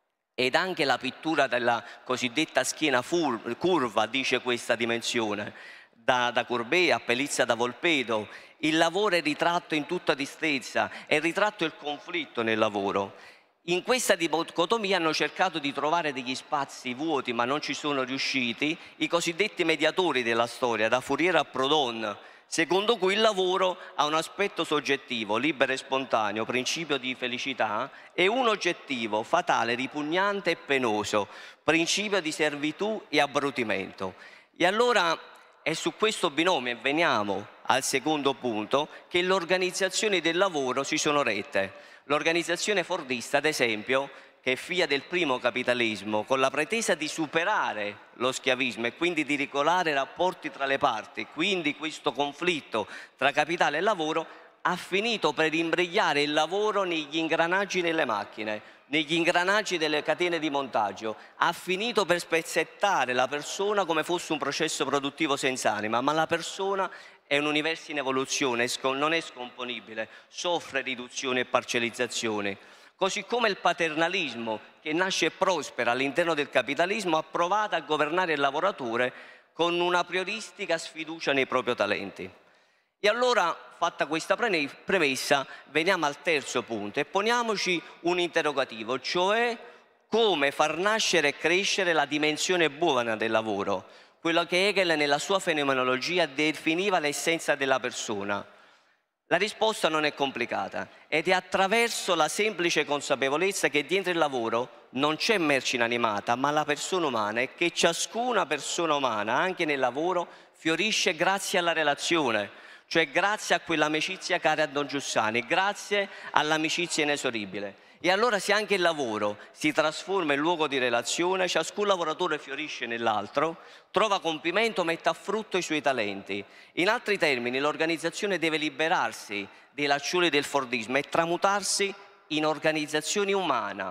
Ed anche la pittura della cosiddetta schiena curva dice questa dimensione. Da, da Courbet a Pelizia da Volpedo, il lavoro è ritratto in tutta distesa, è ritratto il conflitto nel lavoro. In questa dicotomia hanno cercato di trovare degli spazi vuoti, ma non ci sono riusciti, i cosiddetti mediatori della storia, da Fourier a Proudhon, secondo cui il lavoro ha un aspetto soggettivo, libero e spontaneo, principio di felicità, e un oggettivo, fatale, ripugnante e penoso, principio di servitù e abbrutimento. E allora è su questo binomio, e veniamo al secondo punto, che le organizzazioni del lavoro si sono rette. L'organizzazione fordista, ad esempio, che è figlia del primo capitalismo, con la pretesa di superare lo schiavismo e quindi di regolare i rapporti tra le parti, quindi questo conflitto tra capitale e lavoro, ha finito per imbrigliare il lavoro negli ingranaggi delle macchine, negli ingranaggi delle catene di montaggio, ha finito per spezzettare la persona come fosse un processo produttivo senza anima, ma la persona è un universo in evoluzione, non è scomponibile, soffre riduzioni e parcellizzazioni. Così come il paternalismo, che nasce e prospera all'interno del capitalismo, ha provato a governare il lavoratore con una prioristica sfiducia nei propri talenti. E allora, fatta questa premessa, veniamo al terzo punto e poniamoci un interrogativo, cioè come far nascere e crescere la dimensione buona del lavoro, quello che Hegel nella sua fenomenologia definiva l'essenza della persona. La risposta non è complicata ed è attraverso la semplice consapevolezza che dietro il lavoro non c'è merce inanimata, ma la persona umana, e che ciascuna persona umana, anche nel lavoro, fiorisce grazie alla relazione, cioè grazie a quell'amicizia cara a Don Giussani, grazie all'amicizia inesoribile. E allora se anche il lavoro si trasforma in luogo di relazione, ciascun lavoratore fiorisce nell'altro, trova compimento, mette a frutto i suoi talenti. In altri termini, l'organizzazione deve liberarsi dei laccioli del fordismo e tramutarsi in organizzazione umana,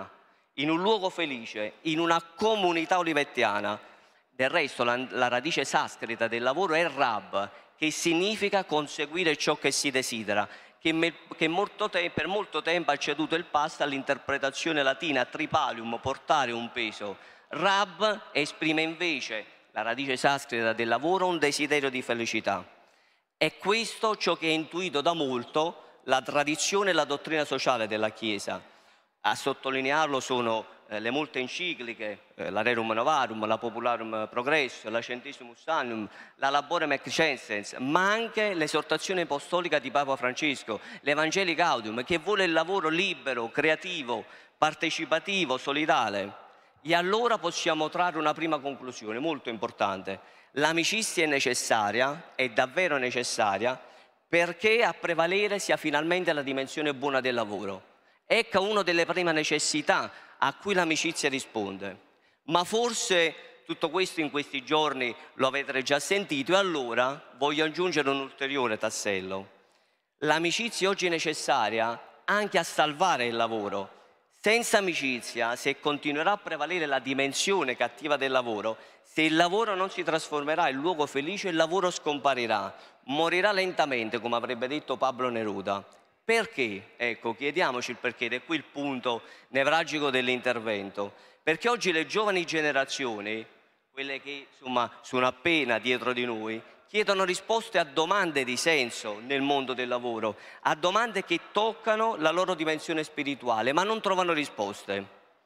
in un luogo felice, in una comunità olivettiana. Del resto la, la radice sanscrita del lavoro è rab, che significa conseguire ciò che si desidera, che, me, che molto te, per molto tempo ha ceduto il passo all'interpretazione latina tripalium, portare un peso. Rab esprime invece, la radice sanscrita del lavoro, un desiderio di felicità. È questo ciò che è intuito da molto la tradizione e la dottrina sociale della Chiesa. A sottolinearlo sono eh, le molte encicliche, eh, la Rerum Novarum, la Popularum Progresso, la Centesimus Annum, la Laborem Excellens, ma anche l'esortazione apostolica di Papa Francesco, l'Evangelii Gaudium, che vuole il lavoro libero, creativo, partecipativo, solidale. E allora possiamo trarre una prima conclusione molto importante. L'amicizia è necessaria, è davvero necessaria, perché a prevalere sia finalmente la dimensione buona del lavoro. Ecco una delle prime necessità a cui l'amicizia risponde. Ma forse tutto questo in questi giorni lo avete già sentito, e allora voglio aggiungere un ulteriore tassello. L'amicizia oggi è necessaria anche a salvare il lavoro. Senza amicizia, se continuerà a prevalere la dimensione cattiva del lavoro, se il lavoro non si trasformerà in luogo felice, il lavoro scomparirà, morirà lentamente, come avrebbe detto Pablo Neruda. Perché? Ecco, chiediamoci il perché, ed è qui il punto nevralgico dell'intervento. Perché oggi le giovani generazioni, quelle che insomma sono appena dietro di noi, chiedono risposte a domande di senso nel mondo del lavoro, a domande che toccano la loro dimensione spirituale, ma non trovano risposte.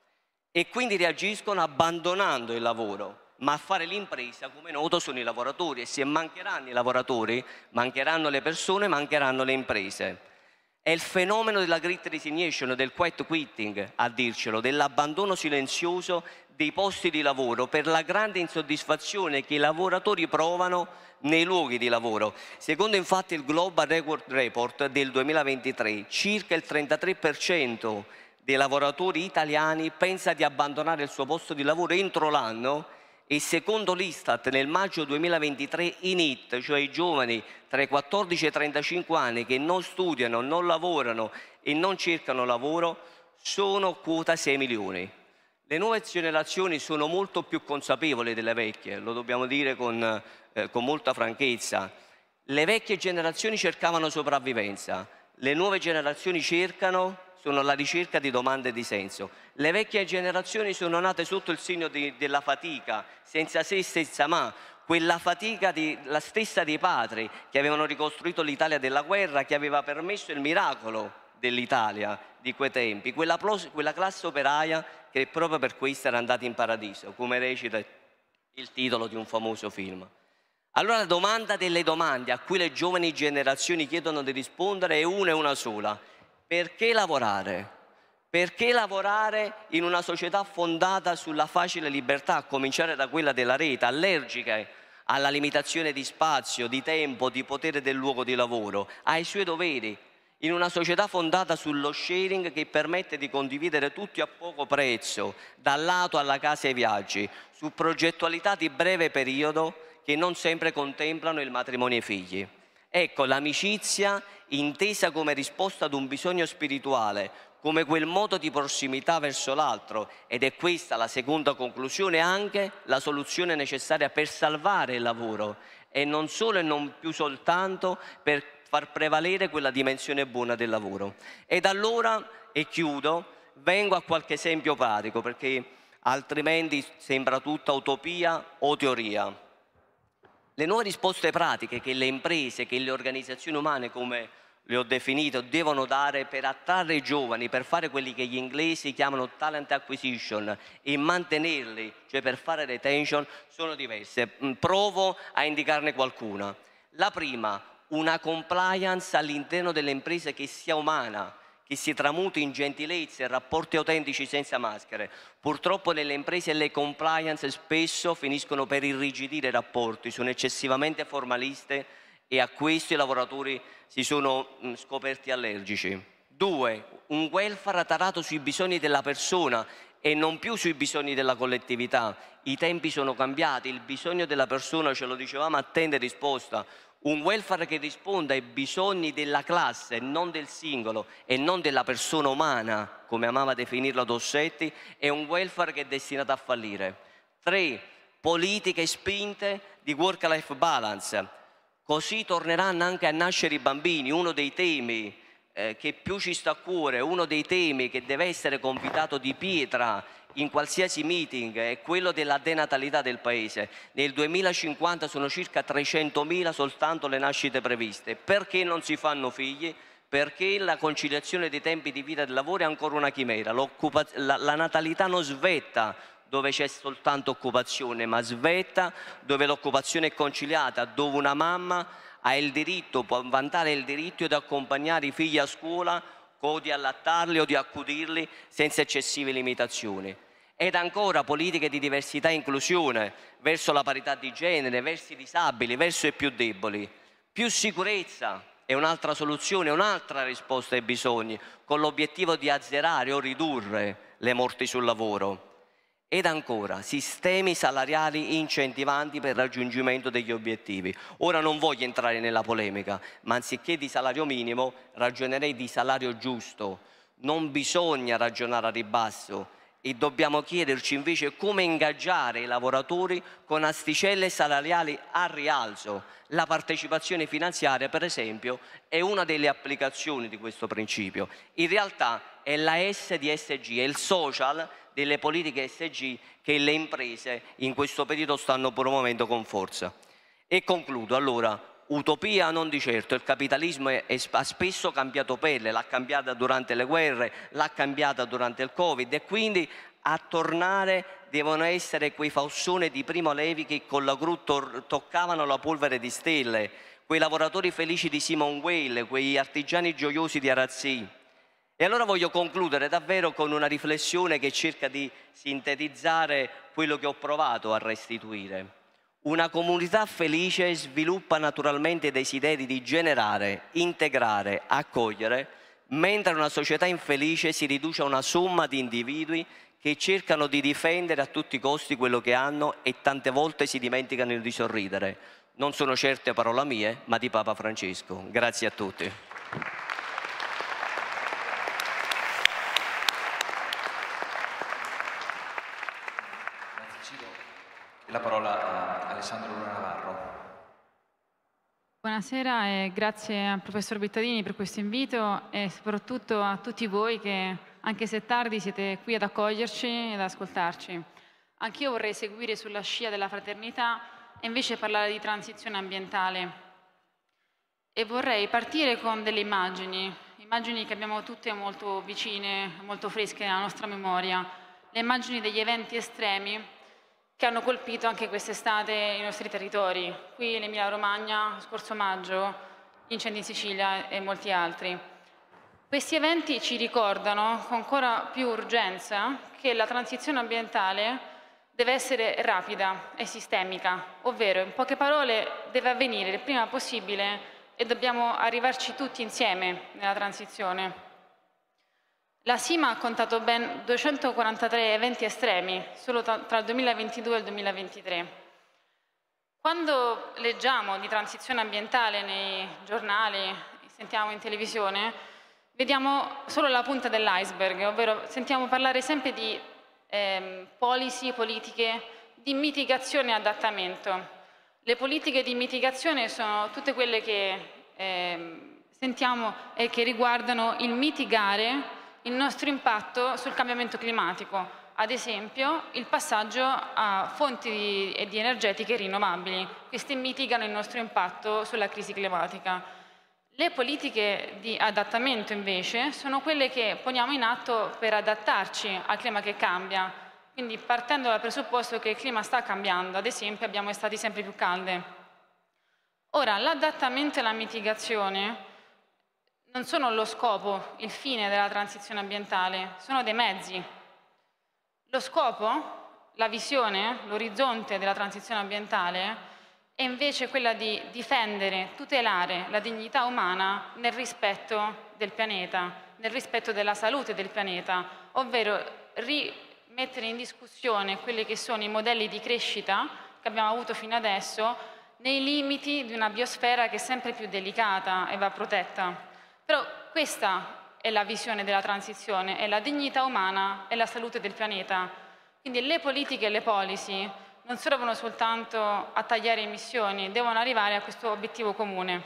E quindi reagiscono abbandonando il lavoro. Ma a fare l'impresa, come è noto, sono i lavoratori, e se mancheranno i lavoratori, mancheranno le persone, mancheranno le imprese. È il fenomeno della great resignation, del quiet quitting, a dircelo, dell'abbandono silenzioso dei posti di lavoro per la grande insoddisfazione che i lavoratori provano nei luoghi di lavoro. Secondo infatti il Global Record Report del duemilaventitré, circa il trentatré per cento dei lavoratori italiani pensa di abbandonare il suo posto di lavoro entro l'anno, e secondo l'Istat nel maggio duemilaventitré i N E E T, cioè i giovani tra i quattordici e i trentacinque anni che non studiano, non lavorano e non cercano lavoro, sono quota sei milioni. Le nuove generazioni sono molto più consapevoli delle vecchie, lo dobbiamo dire con, eh, con molta franchezza. Le vecchie generazioni cercavano sopravvivenza, le nuove generazioni cercano, sono alla ricerca di domande di senso. Le vecchie generazioni sono nate sotto il segno di, della fatica, senza se e senza ma, quella fatica di, la stessa dei padri che avevano ricostruito l'Italia della guerra, che aveva permesso il miracolo dell'Italia di quei tempi, quella, quella classe operaia che proprio per questo era andata in paradiso, come recita il titolo di un famoso film. Allora la domanda delle domande a cui le giovani generazioni chiedono di rispondere è una e una sola. Perché lavorare? Perché lavorare in una società fondata sulla facile libertà, a cominciare da quella della rete, allergica alla limitazione di spazio, di tempo, di potere del luogo di lavoro, ai suoi doveri, in una società fondata sullo sharing che permette di condividere tutti a poco prezzo, dall'auto alla casa e ai viaggi, su progettualità di breve periodo che non sempre contemplano il matrimonio e i figli. Ecco, l'amicizia intesa come risposta ad un bisogno spirituale, come quel modo di prossimità verso l'altro, ed è questa la seconda conclusione, anche la soluzione necessaria per salvare il lavoro, e non solo e non più soltanto per far prevalere quella dimensione buona del lavoro. Ed allora, e chiudo, vengo a qualche esempio pratico, perché altrimenti sembra tutta utopia o teoria. Le nuove risposte pratiche che le imprese, che le organizzazioni umane, come le ho definite, devono dare per attrarre i giovani, per fare quelli che gli inglesi chiamano talent acquisition e mantenerli, cioè per fare retention, sono diverse. Provo a indicarne qualcuna. La prima, una compliance all'interno delle imprese che sia umana, che si tramuti in gentilezza e rapporti autentici senza maschere. Purtroppo nelle imprese le compliance spesso finiscono per irrigidire i rapporti, sono eccessivamente formaliste e a questo i lavoratori si sono scoperti allergici. Due, un welfare tarato sui bisogni della persona e non più sui bisogni della collettività. I tempi sono cambiati, il bisogno della persona, ce lo dicevamo, attende risposta. Un welfare che risponda ai bisogni della classe, non del singolo e non della persona umana, come amava definirlo Dossetti, è un welfare che è destinato a fallire. Tre, politiche spinte di work-life balance. Così torneranno anche a nascere i bambini, uno dei temi eh, che più ci sta a cuore, uno dei temi che deve essere convitato di pietra in qualsiasi meeting, è quello della denatalità del Paese. Nel duemilacinquanta sono circa trecentomila soltanto le nascite previste. Perché non si fanno figli? Perché la conciliazione dei tempi di vita e del lavoro è ancora una chimera. La, la natalità non svetta dove c'è soltanto occupazione, ma svetta dove l'occupazione è conciliata, dove una mamma ha il diritto, può vantare il diritto di accompagnare i figli a scuola o di allattarli o di accudirli senza eccessive limitazioni. Ed ancora politiche di diversità e inclusione verso la parità di genere, verso i disabili, verso i più deboli. Più sicurezza è un'altra soluzione, un'altra risposta ai bisogni, con l'obiettivo di azzerare o ridurre le morti sul lavoro. Ed ancora, sistemi salariali incentivanti per il raggiungimento degli obiettivi. Ora non voglio entrare nella polemica, ma anziché di salario minimo, ragionerei di salario giusto. Non bisogna ragionare a ribasso e dobbiamo chiederci invece come ingaggiare i lavoratori con asticelle salariali a rialzo. La partecipazione finanziaria, per esempio, è una delle applicazioni di questo principio. In realtà è la S di S G, è il social delle politiche S G che le imprese in questo periodo stanno promuovendo con forza. E concludo, allora, utopia non di certo, il capitalismo è, è, ha spesso cambiato pelle, l'ha cambiata durante le guerre, l'ha cambiata durante il Covid e quindi a tornare devono essere quei faussoni di Primo Levi che con la gru toccavano la polvere di stelle, quei lavoratori felici di Simone Weil, quei artigiani gioiosi di Arazzì. E allora voglio concludere davvero con una riflessione che cerca di sintetizzare quello che ho provato a restituire. Una comunità felice sviluppa naturalmente desideri di generare, integrare, accogliere, mentre una società infelice si riduce a una somma di individui che cercano di difendere a tutti i costi quello che hanno e tante volte si dimenticano di sorridere. Non sono certe parole mie, ma di Papa Francesco. Grazie a tutti. La parola a Alessandro Luna Navarro. Buonasera e grazie al professor Vittadini per questo invito e soprattutto a tutti voi che, anche se tardi, siete qui ad accoglierci e ad ascoltarci. Anch'io vorrei seguire sulla scia della fraternità e invece parlare di transizione ambientale. E vorrei partire con delle immagini, immagini che abbiamo tutte molto vicine, molto fresche nella nostra memoria, le immagini degli eventi estremi che hanno colpito anche quest'estate i nostri territori, qui in Emilia Romagna, scorso maggio, gli incendi in Sicilia e molti altri. Questi eventi ci ricordano con ancora più urgenza che la transizione ambientale deve essere rapida e sistemica, ovvero, in poche parole, deve avvenire il prima possibile e dobbiamo arrivarci tutti insieme nella transizione. La Sima ha contato ben duecentoquarantatré eventi estremi solo tra il duemilaventidue e il duemilaventitré. Quando leggiamo di transizione ambientale nei giornali, sentiamo in televisione, vediamo solo la punta dell'iceberg, ovvero sentiamo parlare sempre di eh, policy, politiche di mitigazione e adattamento. Le politiche di mitigazione sono tutte quelle che eh, sentiamo e che riguardano il mitigare il nostro impatto sul cambiamento climatico, ad esempio il passaggio a fonti di, di energetiche rinnovabili. Queste mitigano il nostro impatto sulla crisi climatica. Le politiche di adattamento invece sono quelle che poniamo in atto per adattarci al clima che cambia, quindi partendo dal presupposto che il clima sta cambiando, ad esempio abbiamo estati sempre più calde. Ora, l'adattamento e la mitigazione non sono lo scopo, il fine della transizione ambientale, sono dei mezzi. Lo scopo, la visione, l'orizzonte della transizione ambientale è invece quella di difendere, tutelare la dignità umana nel rispetto del pianeta, nel rispetto della salute del pianeta, ovvero rimettere in discussione quelli che sono i modelli di crescita che abbiamo avuto fino adesso nei limiti di una biosfera che è sempre più delicata e va protetta. Però questa è la visione della transizione, è la dignità umana e la salute del pianeta. Quindi le politiche e le policy non servono soltanto a tagliare emissioni, devono arrivare a questo obiettivo comune.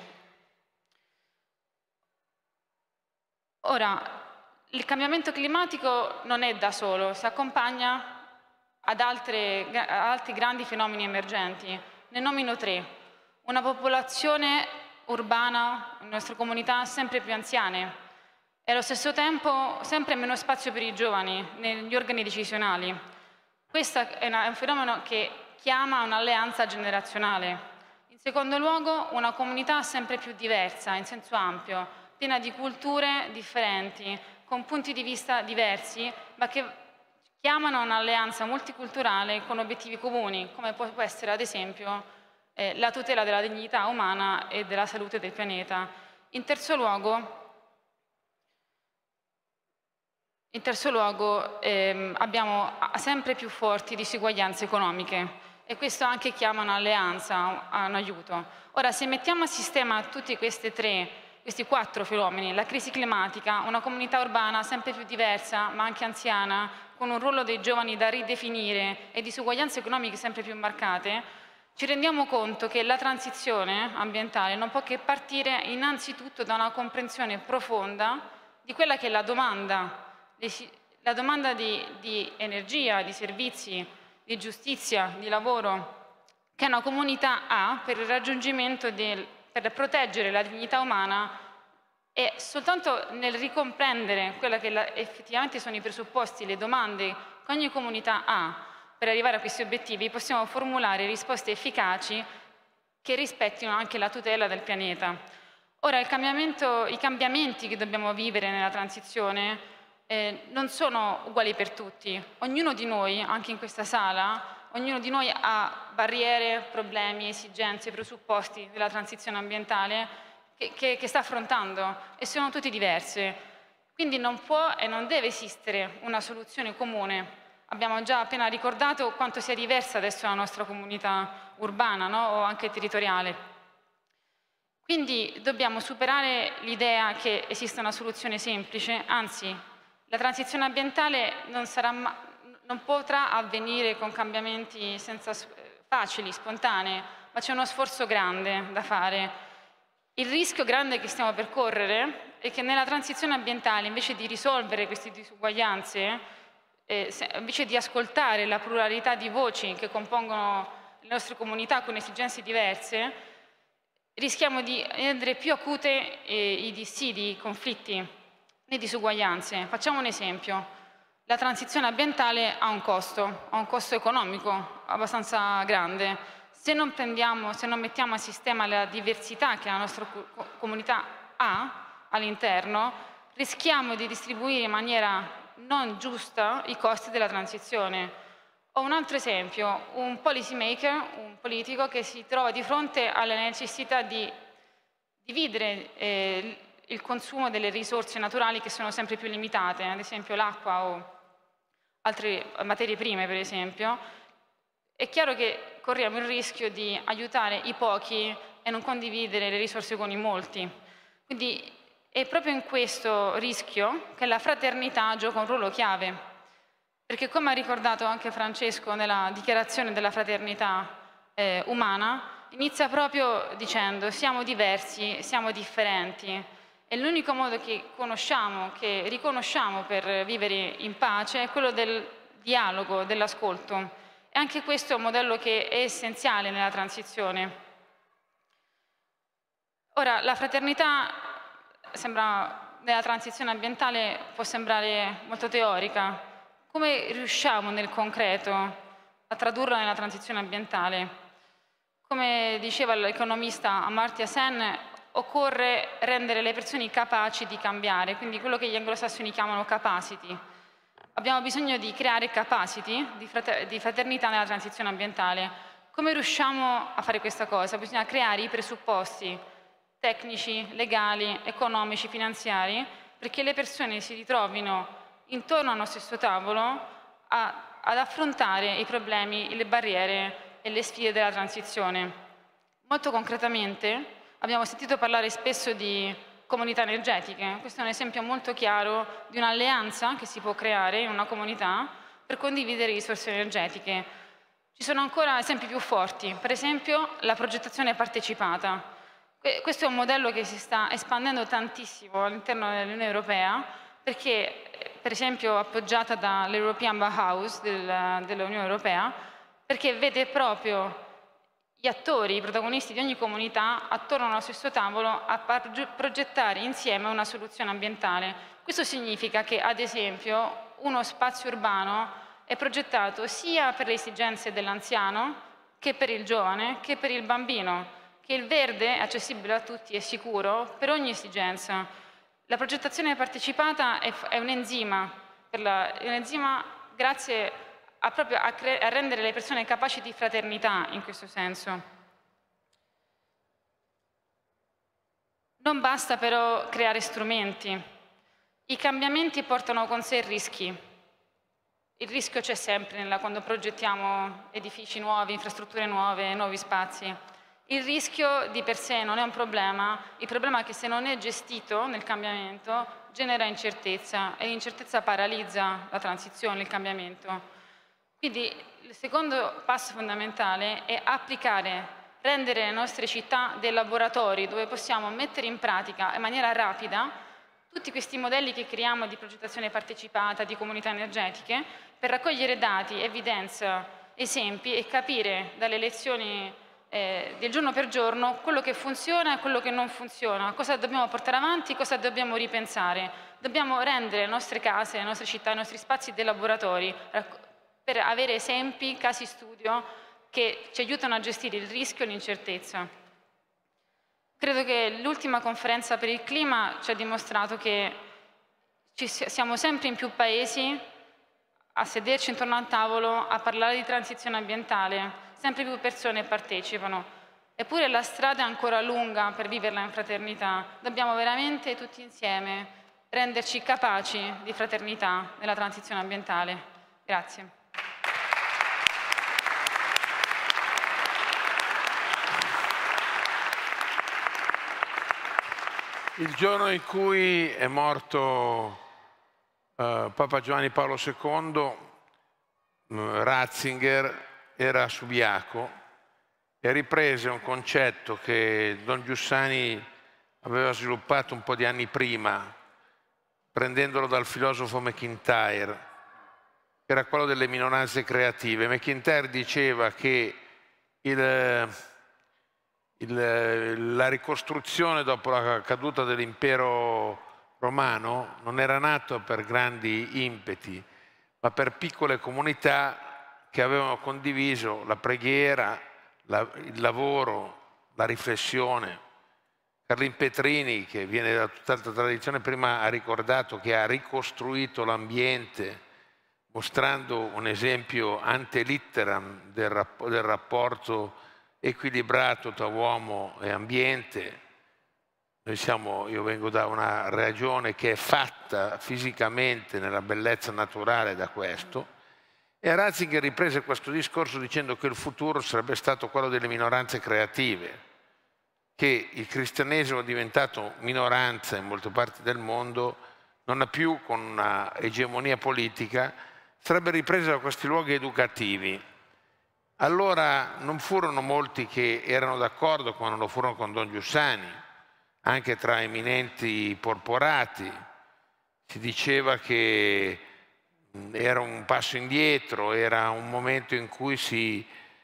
Ora, il cambiamento climatico non è da solo, si accompagna ad, altre, ad altri grandi fenomeni emergenti. Ne nomino tre. Una popolazione urbana, le nostre comunità sempre più anziane e allo stesso tempo sempre meno spazio per i giovani negli organi decisionali. Questo è, una, è un fenomeno che chiama un'alleanza generazionale. In secondo luogo, una comunità sempre più diversa, in senso ampio, piena di culture differenti, con punti di vista diversi, ma che chiamano un'alleanza multiculturale con obiettivi comuni, come può essere ad esempio eh, la tutela della dignità umana e della salute del pianeta. In terzo luogo, in terzo luogo ehm, abbiamo sempre più forti disuguaglianze economiche e questo anche chiama un'alleanza, un aiuto. Ora, se mettiamo a sistema tutti questi tre questi quattro fenomeni, la crisi climatica, una comunità urbana sempre più diversa, ma anche anziana, con un ruolo dei giovani da ridefinire e disuguaglianze economiche sempre più marcate, ci rendiamo conto che la transizione ambientale non può che partire innanzitutto da una comprensione profonda di quella che è la domanda, la domanda di, di energia, di servizi, di giustizia, di lavoro, che una comunità ha per il raggiungimento del per proteggere la dignità umana e soltanto nel ricomprendere quella che la, effettivamente sono i presupposti, le domande che ogni comunità ha per arrivare a questi obiettivi, possiamo formulare risposte efficaci che rispettino anche la tutela del pianeta. Ora, il cambiamento, i cambiamenti che dobbiamo vivere nella transizione eh, non sono uguali per tutti. Ognuno di noi, anche in questa sala, ognuno di noi ha barriere, problemi, esigenze, presupposti della transizione ambientale che, che, che sta affrontando e sono tutti diversi. Quindi non può e non deve esistere una soluzione comune. Abbiamo già appena ricordato quanto sia diversa adesso la nostra comunità urbana, no? O anche territoriale. Quindi dobbiamo superare l'idea che esista una soluzione semplice, anzi la transizione ambientale non sarà mai non potrà avvenire con cambiamenti senza, facili, spontanei, ma c'è uno sforzo grande da fare. Il rischio grande che stiamo per correre è che nella transizione ambientale, invece di risolvere queste disuguaglianze, eh, se, invece di ascoltare la pluralità di voci che compongono le nostre comunità con esigenze diverse, rischiamo di rendere più acute eh, i dissidi, i conflitti, le disuguaglianze. Facciamo un esempio. La transizione ambientale ha un costo, ha un costo economico abbastanza grande. Se non prendiamo, se non mettiamo a sistema la diversità che la nostra comunità ha all'interno, rischiamo di distribuire in maniera non giusta i costi della transizione. Ho un altro esempio, un policy maker, un politico che si trova di fronte alla necessità di dividere eh, il consumo delle risorse naturali che sono sempre più limitate, ad esempio l'acqua o altre materie prime per esempio, è chiaro che corriamo il rischio di aiutare i pochi e non condividere le risorse con i molti. Quindi è proprio in questo rischio che la fraternità gioca un ruolo chiave, perché come ha ricordato anche Francesco nella dichiarazione della fraternità eh, umana, inizia proprio dicendo siamo diversi, siamo differenti. E l'unico modo che conosciamo, che riconosciamo per vivere in pace è quello del dialogo, dell'ascolto. E anche questo è un modello che è essenziale nella transizione. Ora, la fraternità sembra, nella transizione ambientale può sembrare molto teorica. Come riusciamo nel concreto a tradurla nella transizione ambientale? Come diceva l'economista Amartya Sen, occorre rendere le persone capaci di cambiare, quindi quello che gli anglosassoni chiamano capacity. Abbiamo bisogno di creare capacity di fraternità nella transizione ambientale. Come riusciamo a fare questa cosa? Bisogna creare i presupposti tecnici, legali, economici, finanziari, perché le persone si ritrovino intorno a uno stesso tavolo a, ad affrontare i problemi, le barriere e le sfide della transizione. Molto concretamente abbiamo sentito parlare spesso di comunità energetiche. Questo è un esempio molto chiaro di un'alleanza che si può creare in una comunità per condividere risorse energetiche. Ci sono ancora esempi più forti, per esempio la progettazione partecipata. Questo è un modello che si sta espandendo tantissimo all'interno dell'Unione Europea perché, per esempio, appoggiata dall'European Bauhaus dell'Unione Europea, perché vede proprio gli attori, i protagonisti di ogni comunità attorno allo stesso tavolo a progettare insieme una soluzione ambientale. Questo significa che, ad esempio, uno spazio urbano è progettato sia per le esigenze dell'anziano, che per il giovane, che per il bambino, che il verde è accessibile a tutti e sicuro per ogni esigenza. La progettazione partecipata è, è un enzima, per la, un enzima grazie a, proprio a, a rendere le persone capaci di fraternità in questo senso. Non basta però creare strumenti. I cambiamenti portano con sé rischi. Il rischio c'è sempre nella, quando progettiamo edifici nuovi, infrastrutture nuove, nuovi spazi. Il rischio di per sé non è un problema, il problema è che se non è gestito nel cambiamento genera incertezza e l'incertezza paralizza la transizione, il cambiamento. Quindi il secondo passo fondamentale è applicare, rendere le nostre città dei laboratori dove possiamo mettere in pratica in maniera rapida tutti questi modelli che creiamo di progettazione partecipata, di comunità energetiche, per raccogliere dati, evidenza, esempi e capire dalle lezioni eh, del giorno per giorno quello che funziona e quello che non funziona, cosa dobbiamo portare avanti, cosa dobbiamo ripensare. Dobbiamo rendere le nostre case, le nostre città, i nostri spazi dei laboratori per avere esempi, casi studio che ci aiutano a gestire il rischio e l'incertezza. Credo che l'ultima conferenza per il clima ci ha dimostrato che ci siamo sempre in più paesi a sederci intorno al tavolo a parlare di transizione ambientale, sempre più persone partecipano. Eppure la strada è ancora lunga per viverla in fraternità. Dobbiamo veramente tutti insieme renderci capaci di fraternità nella transizione ambientale. Grazie. Il giorno in cui è morto eh, Papa Giovanni Paolo secondo, eh, Ratzinger era a Subiaco e riprese un concetto che Don Giussani aveva sviluppato un po' di anni prima, prendendolo dal filosofo MacIntyre, che era quello delle minoranze creative. MacIntyre diceva che il... Il, la ricostruzione dopo la caduta dell'impero romano non era nato per grandi impeti, ma per piccole comunità che avevano condiviso la preghiera, la, il lavoro, la riflessione. Carlin Petrini, che viene da tutt'altra tradizione, prima ha ricordato che ha ricostruito l'ambiente mostrando un esempio ante litteram del, rapp- del rapporto equilibrato tra uomo e ambiente. Noi siamo, io vengo da una regione che è fatta fisicamente nella bellezza naturale da questo, e Ratzinger riprese questo discorso dicendo che il futuro sarebbe stato quello delle minoranze creative, che il cristianesimo è diventato minoranza in molte parti del mondo, non ha più con una egemonia politica, sarebbe ripresa da questi luoghi educativi. Allora non furono molti che erano d'accordo quando lo furono con Don Giussani, anche tra eminenti porporati. Si diceva che era un passo indietro, era un momento in cui si,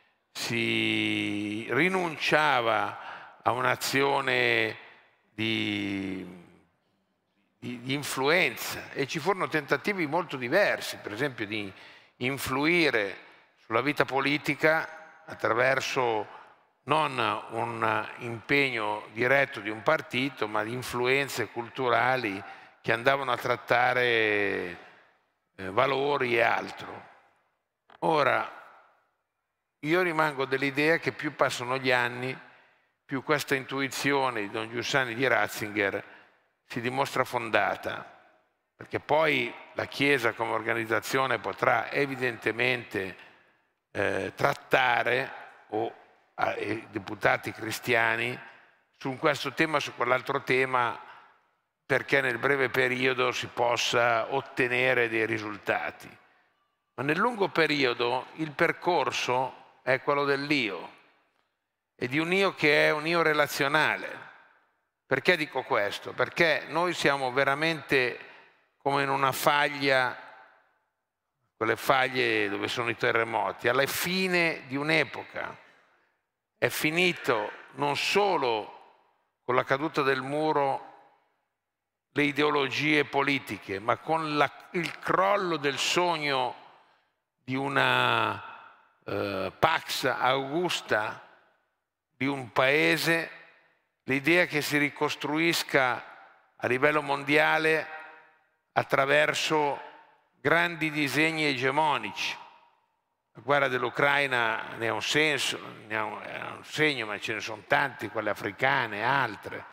si rinunciava a un'azione di, di, di influenza, e ci furono tentativi molto diversi, per esempio di influire sulla vita politica attraverso non un impegno diretto di un partito, ma di influenze culturali che andavano a trattare eh, valori e altro. Ora, io rimango dell'idea che più passano gli anni, più questa intuizione di Don Giussani e di Ratzinger si dimostra fondata, perché poi la Chiesa come organizzazione potrà evidentemente Eh, trattare o ai deputati cristiani su questo tema, su quell'altro tema, perché nel breve periodo si possa ottenere dei risultati. Ma nel lungo periodo il percorso è quello dell'io, e di un io che è un io relazionale. Perché dico questo? Perché noi siamo veramente come in una faglia, quelle faglie dove sono i terremoti, alla fine di un'epoca. È finito non solo con la caduta del muro le ideologie politiche, ma con la, il crollo del sogno di una eh, Pax Augusta, di un paese, l'idea che si ricostruisca a livello mondiale attraverso grandi disegni egemonici. La guerra dell'Ucraina ne ha un senso, ne ha un, ha un segno, ma ce ne sono tanti, quelle africane, altre.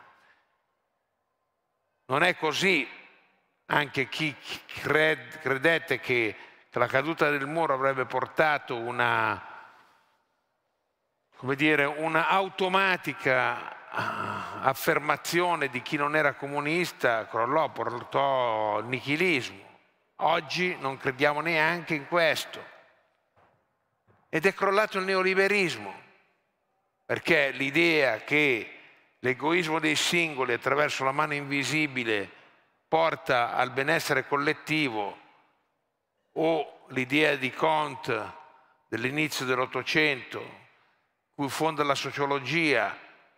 Non è così. Anche chi cred, credette che, che la caduta del muro avrebbe portato una, come dire, una automatica affermazione di chi non era comunista, crollò, portò al nichilismo. Oggi non crediamo neanche in questo. Ed è crollato il neoliberismo, perché l'idea che l'egoismo dei singoli attraverso la mano invisibile porta al benessere collettivo, o l'idea di Comte dell'inizio dell'Ottocento, cui fonda la sociologia,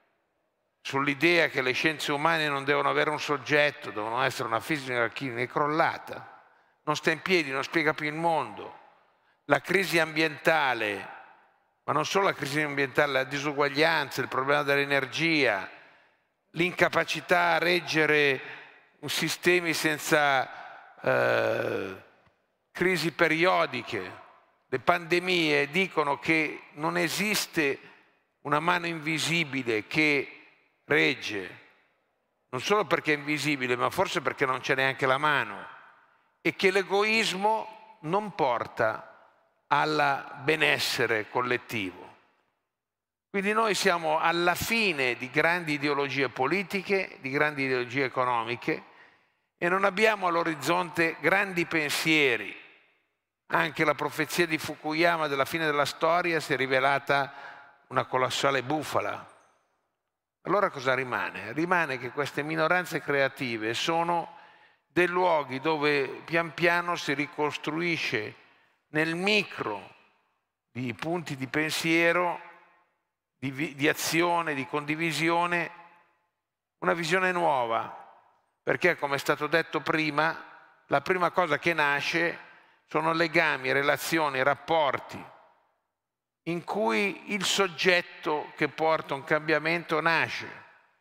sull'idea che le scienze umane non devono avere un soggetto, devono essere una fisica chimica, è crollata. Non sta in piedi, non spiega più il mondo. La crisi ambientale, ma non solo la crisi ambientale, la disuguaglianza, il problema dell'energia, l'incapacità a reggere sistemi senza eh, crisi periodiche, le pandemie, dicono che non esiste una mano invisibile che regge, non solo perché è invisibile, ma forse perché non c'è neanche la mano, e che l'egoismo non porta al benessere collettivo. Quindi noi siamo alla fine di grandi ideologie politiche, di grandi ideologie economiche, e non abbiamo all'orizzonte grandi pensieri. Anche la profezia di Fukuyama della fine della storia si è rivelata una colossale bufala. Allora cosa rimane? Rimane che queste minoranze creative sono dei luoghi dove pian piano si ricostruisce nel micro di punti di pensiero, di, di azione, di condivisione, una visione nuova. Perché, come è stato detto prima, la prima cosa che nasce sono legami, relazioni, rapporti, in cui il soggetto che porta un cambiamento nasce.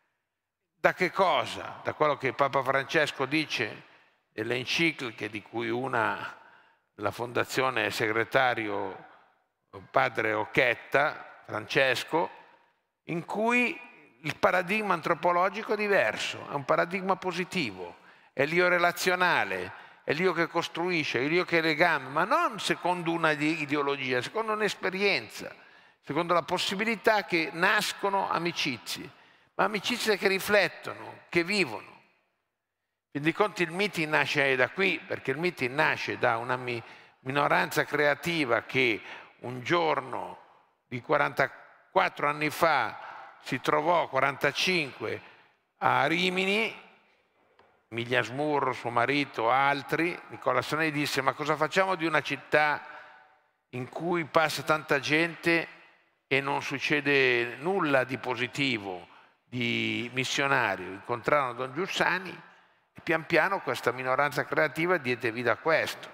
Da che cosa? Da quello che Papa Francesco dice nelle encicliche, di cui una della fondazione è segretario padre Occhetta, Francesco, in cui il paradigma antropologico è diverso, è un paradigma positivo, è l'io relazionale, è l'io che costruisce, è l'io che legame, ma non secondo una ideologia, secondo un'esperienza, secondo la possibilità che nascono amicizie, ma amicizie che riflettono, che vivono. Quindi conti il meeting nasce da qui, perché il meeting nasce da una mi minoranza creativa che un giorno di quarantaquattro anni fa si trovò, quarantacinque, a Rimini, Emilia Smurro, suo marito, altri. Nicola Sanelli disse: ma cosa facciamo di una città in cui passa tanta gente e non succede nulla di positivo, di missionario? Incontrarono Don Giussani e pian piano questa minoranza creativa diede vita a questo.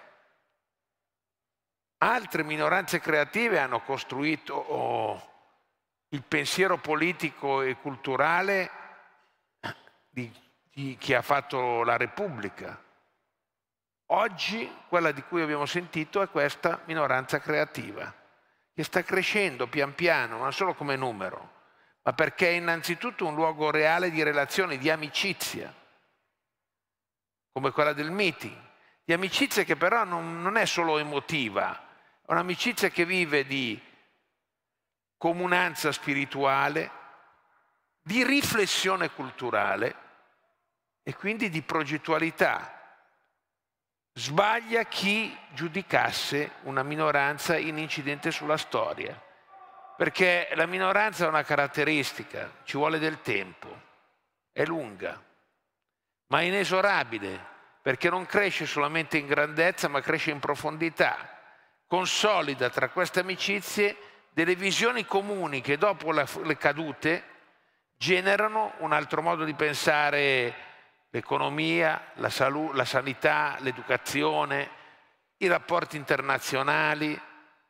Altre minoranze creative hanno costruito oh, il pensiero politico e culturale di, di chi ha fatto la Repubblica. Oggi quella di cui abbiamo sentito è questa minoranza creativa, che sta crescendo pian piano, non solo come numero, ma perché è innanzitutto un luogo reale di relazioni, di amicizia, come quella del meeting, di amicizia che però non, non è solo emotiva, è un'amicizia che vive di comunanza spirituale, di riflessione culturale e quindi di progettualità. Sbaglia chi giudicasse una minoranza incidente sulla storia, perché la minoranza ha una caratteristica, ci vuole del tempo, è lunga, ma è inesorabile, perché non cresce solamente in grandezza, ma cresce in profondità, consolida tra queste amicizie delle visioni comuni che dopo le cadute generano un altro modo di pensare l'economia, la, salu- la sanità, l'educazione, i rapporti internazionali,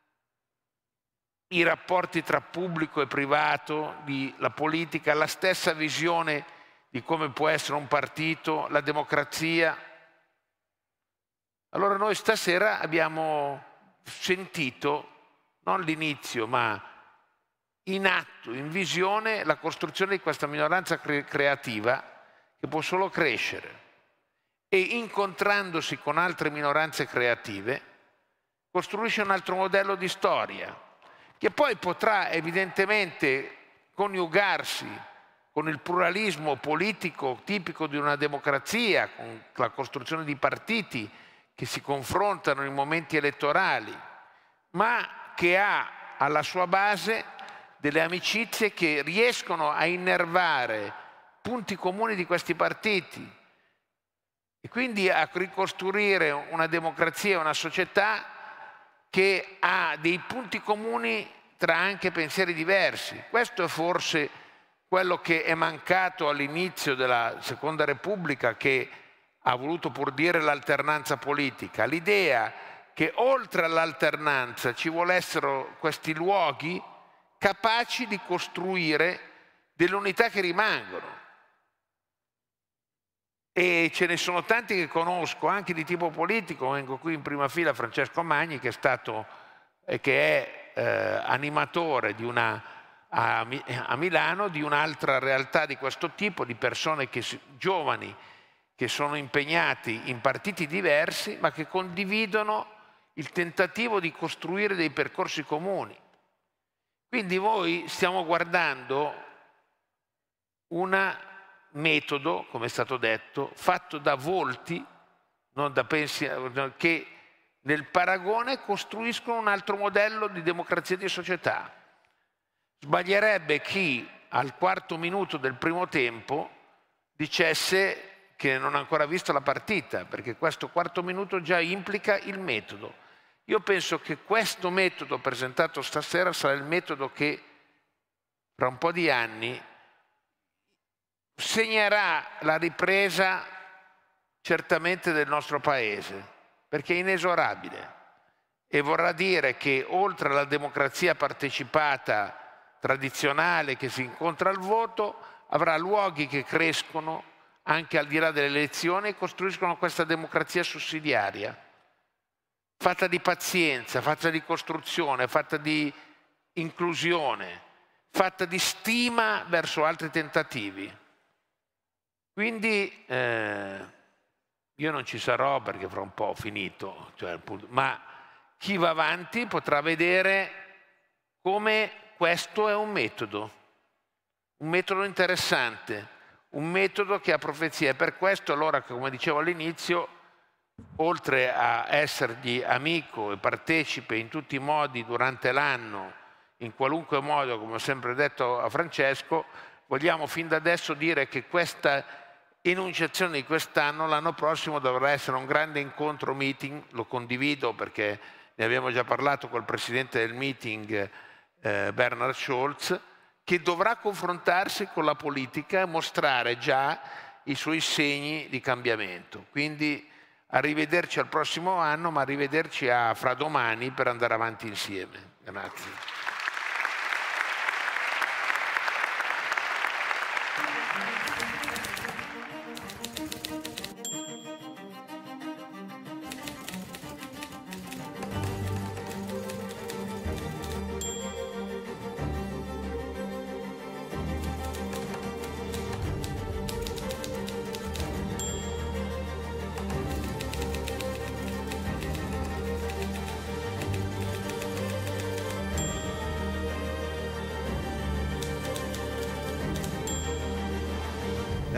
i rapporti tra pubblico e privato, di, la politica, la stessa visione di come può essere un partito, la democrazia. Allora noi stasera abbiamo sentito, non l'inizio, ma in atto, in visione, la costruzione di questa minoranza cre- creativa che può solo crescere e incontrandosi con altre minoranze creative costruisce un altro modello di storia che poi potrà evidentemente coniugarsi con il pluralismo politico tipico di una democrazia, con la costruzione di partiti che si confrontano in momenti elettorali, ma che ha alla sua base delle amicizie che riescono a innervare punti comuni di questi partiti e quindi a ricostruire una democrazia, una società che ha dei punti comuni tra anche pensieri diversi. Questo è forse quello che è mancato all'inizio della Seconda Repubblica, che ha voluto pur dire l'alternanza politica, l'idea che oltre all'alternanza ci volessero questi luoghi capaci di costruire delle unità che rimangono. E ce ne sono tanti che conosco, anche di tipo politico. Vengo qui in prima fila Francesco Magni, che è stato e che è eh, animatore di una, a, a Milano di un'altra realtà di questo tipo, di persone che, giovani che sono impegnati in partiti diversi, ma che condividono il tentativo di costruire dei percorsi comuni. Quindi voi stiamo guardando un metodo, come è stato detto, fatto da volti, non da pensieri, che nel paragone costruiscono un altro modello di democrazia e di società. Sbaglierebbe chi al quarto minuto del primo tempo dicesse che non ha ancora visto la partita, perché questo quarto minuto già implica il metodo. Io penso che questo metodo presentato stasera sarà il metodo che fra un po' di anni segnerà la ripresa certamente del nostro Paese, perché è inesorabile e vorrà dire che oltre alla democrazia partecipata tradizionale che si incontra al voto, avrà luoghi che crescono anche al di là delle elezioni e costruiscono questa democrazia sussidiaria, fatta di pazienza, fatta di costruzione, fatta di inclusione, fatta di stima verso altri tentativi. Quindi eh, io non ci sarò perché fra un po' ho finito, cioè, ma chi va avanti potrà vedere come questo è un metodo, un metodo interessante, un metodo che ha profezia. E per questo allora, come dicevo all'inizio, oltre a essergli amico e partecipe in tutti i modi durante l'anno, in qualunque modo, come ho sempre detto a Francesco, vogliamo fin da adesso dire che questa enunciazione di quest'anno, l'anno prossimo dovrà essere un grande incontro meeting, lo condivido perché ne abbiamo già parlato col presidente del meeting eh, Bernhard Scholz, che dovrà confrontarsi con la politica e mostrare già i suoi segni di cambiamento. Quindi arrivederci al prossimo anno, ma arrivederci a fra domani per andare avanti insieme. Grazie.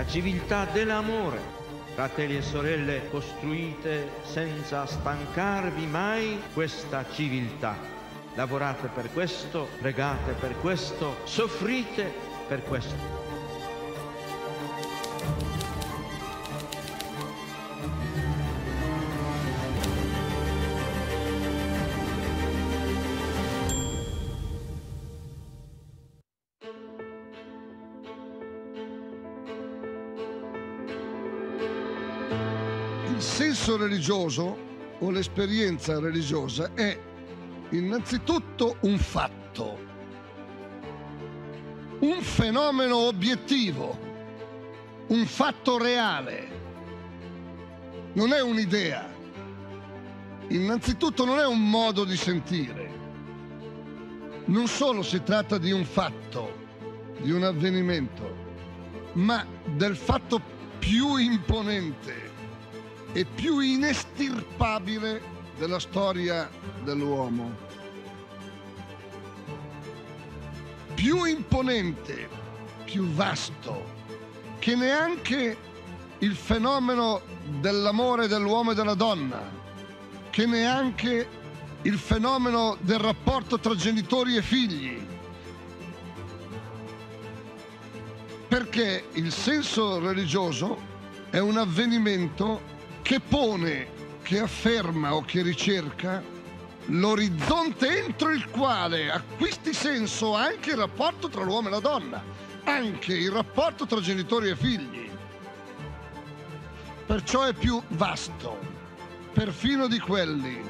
la civiltà dell'amore. Fratelli e sorelle, costruite senza stancarvi mai questa civiltà. Lavorate per questo, pregate per questo, soffrite per questo. Il senso religioso o l'esperienza religiosa è innanzitutto un fatto, un fenomeno obiettivo, un fatto reale. Non è un'idea. Innanzitutto non è un modo di sentire. Non solo si tratta di un fatto, di un avvenimento, ma del fatto più imponente e più inestirpabile della storia dell'uomo. Più imponente, più vasto, che neanche il fenomeno dell'amore dell'uomo e della donna, che neanche il fenomeno del rapporto tra genitori e figli. Perché il senso religioso è un avvenimento che pone, che afferma o che ricerca l'orizzonte entro il quale acquisti senso anche il rapporto tra l'uomo e la donna, anche il rapporto tra genitori e figli. Perciò è più vasto, perfino di quelli.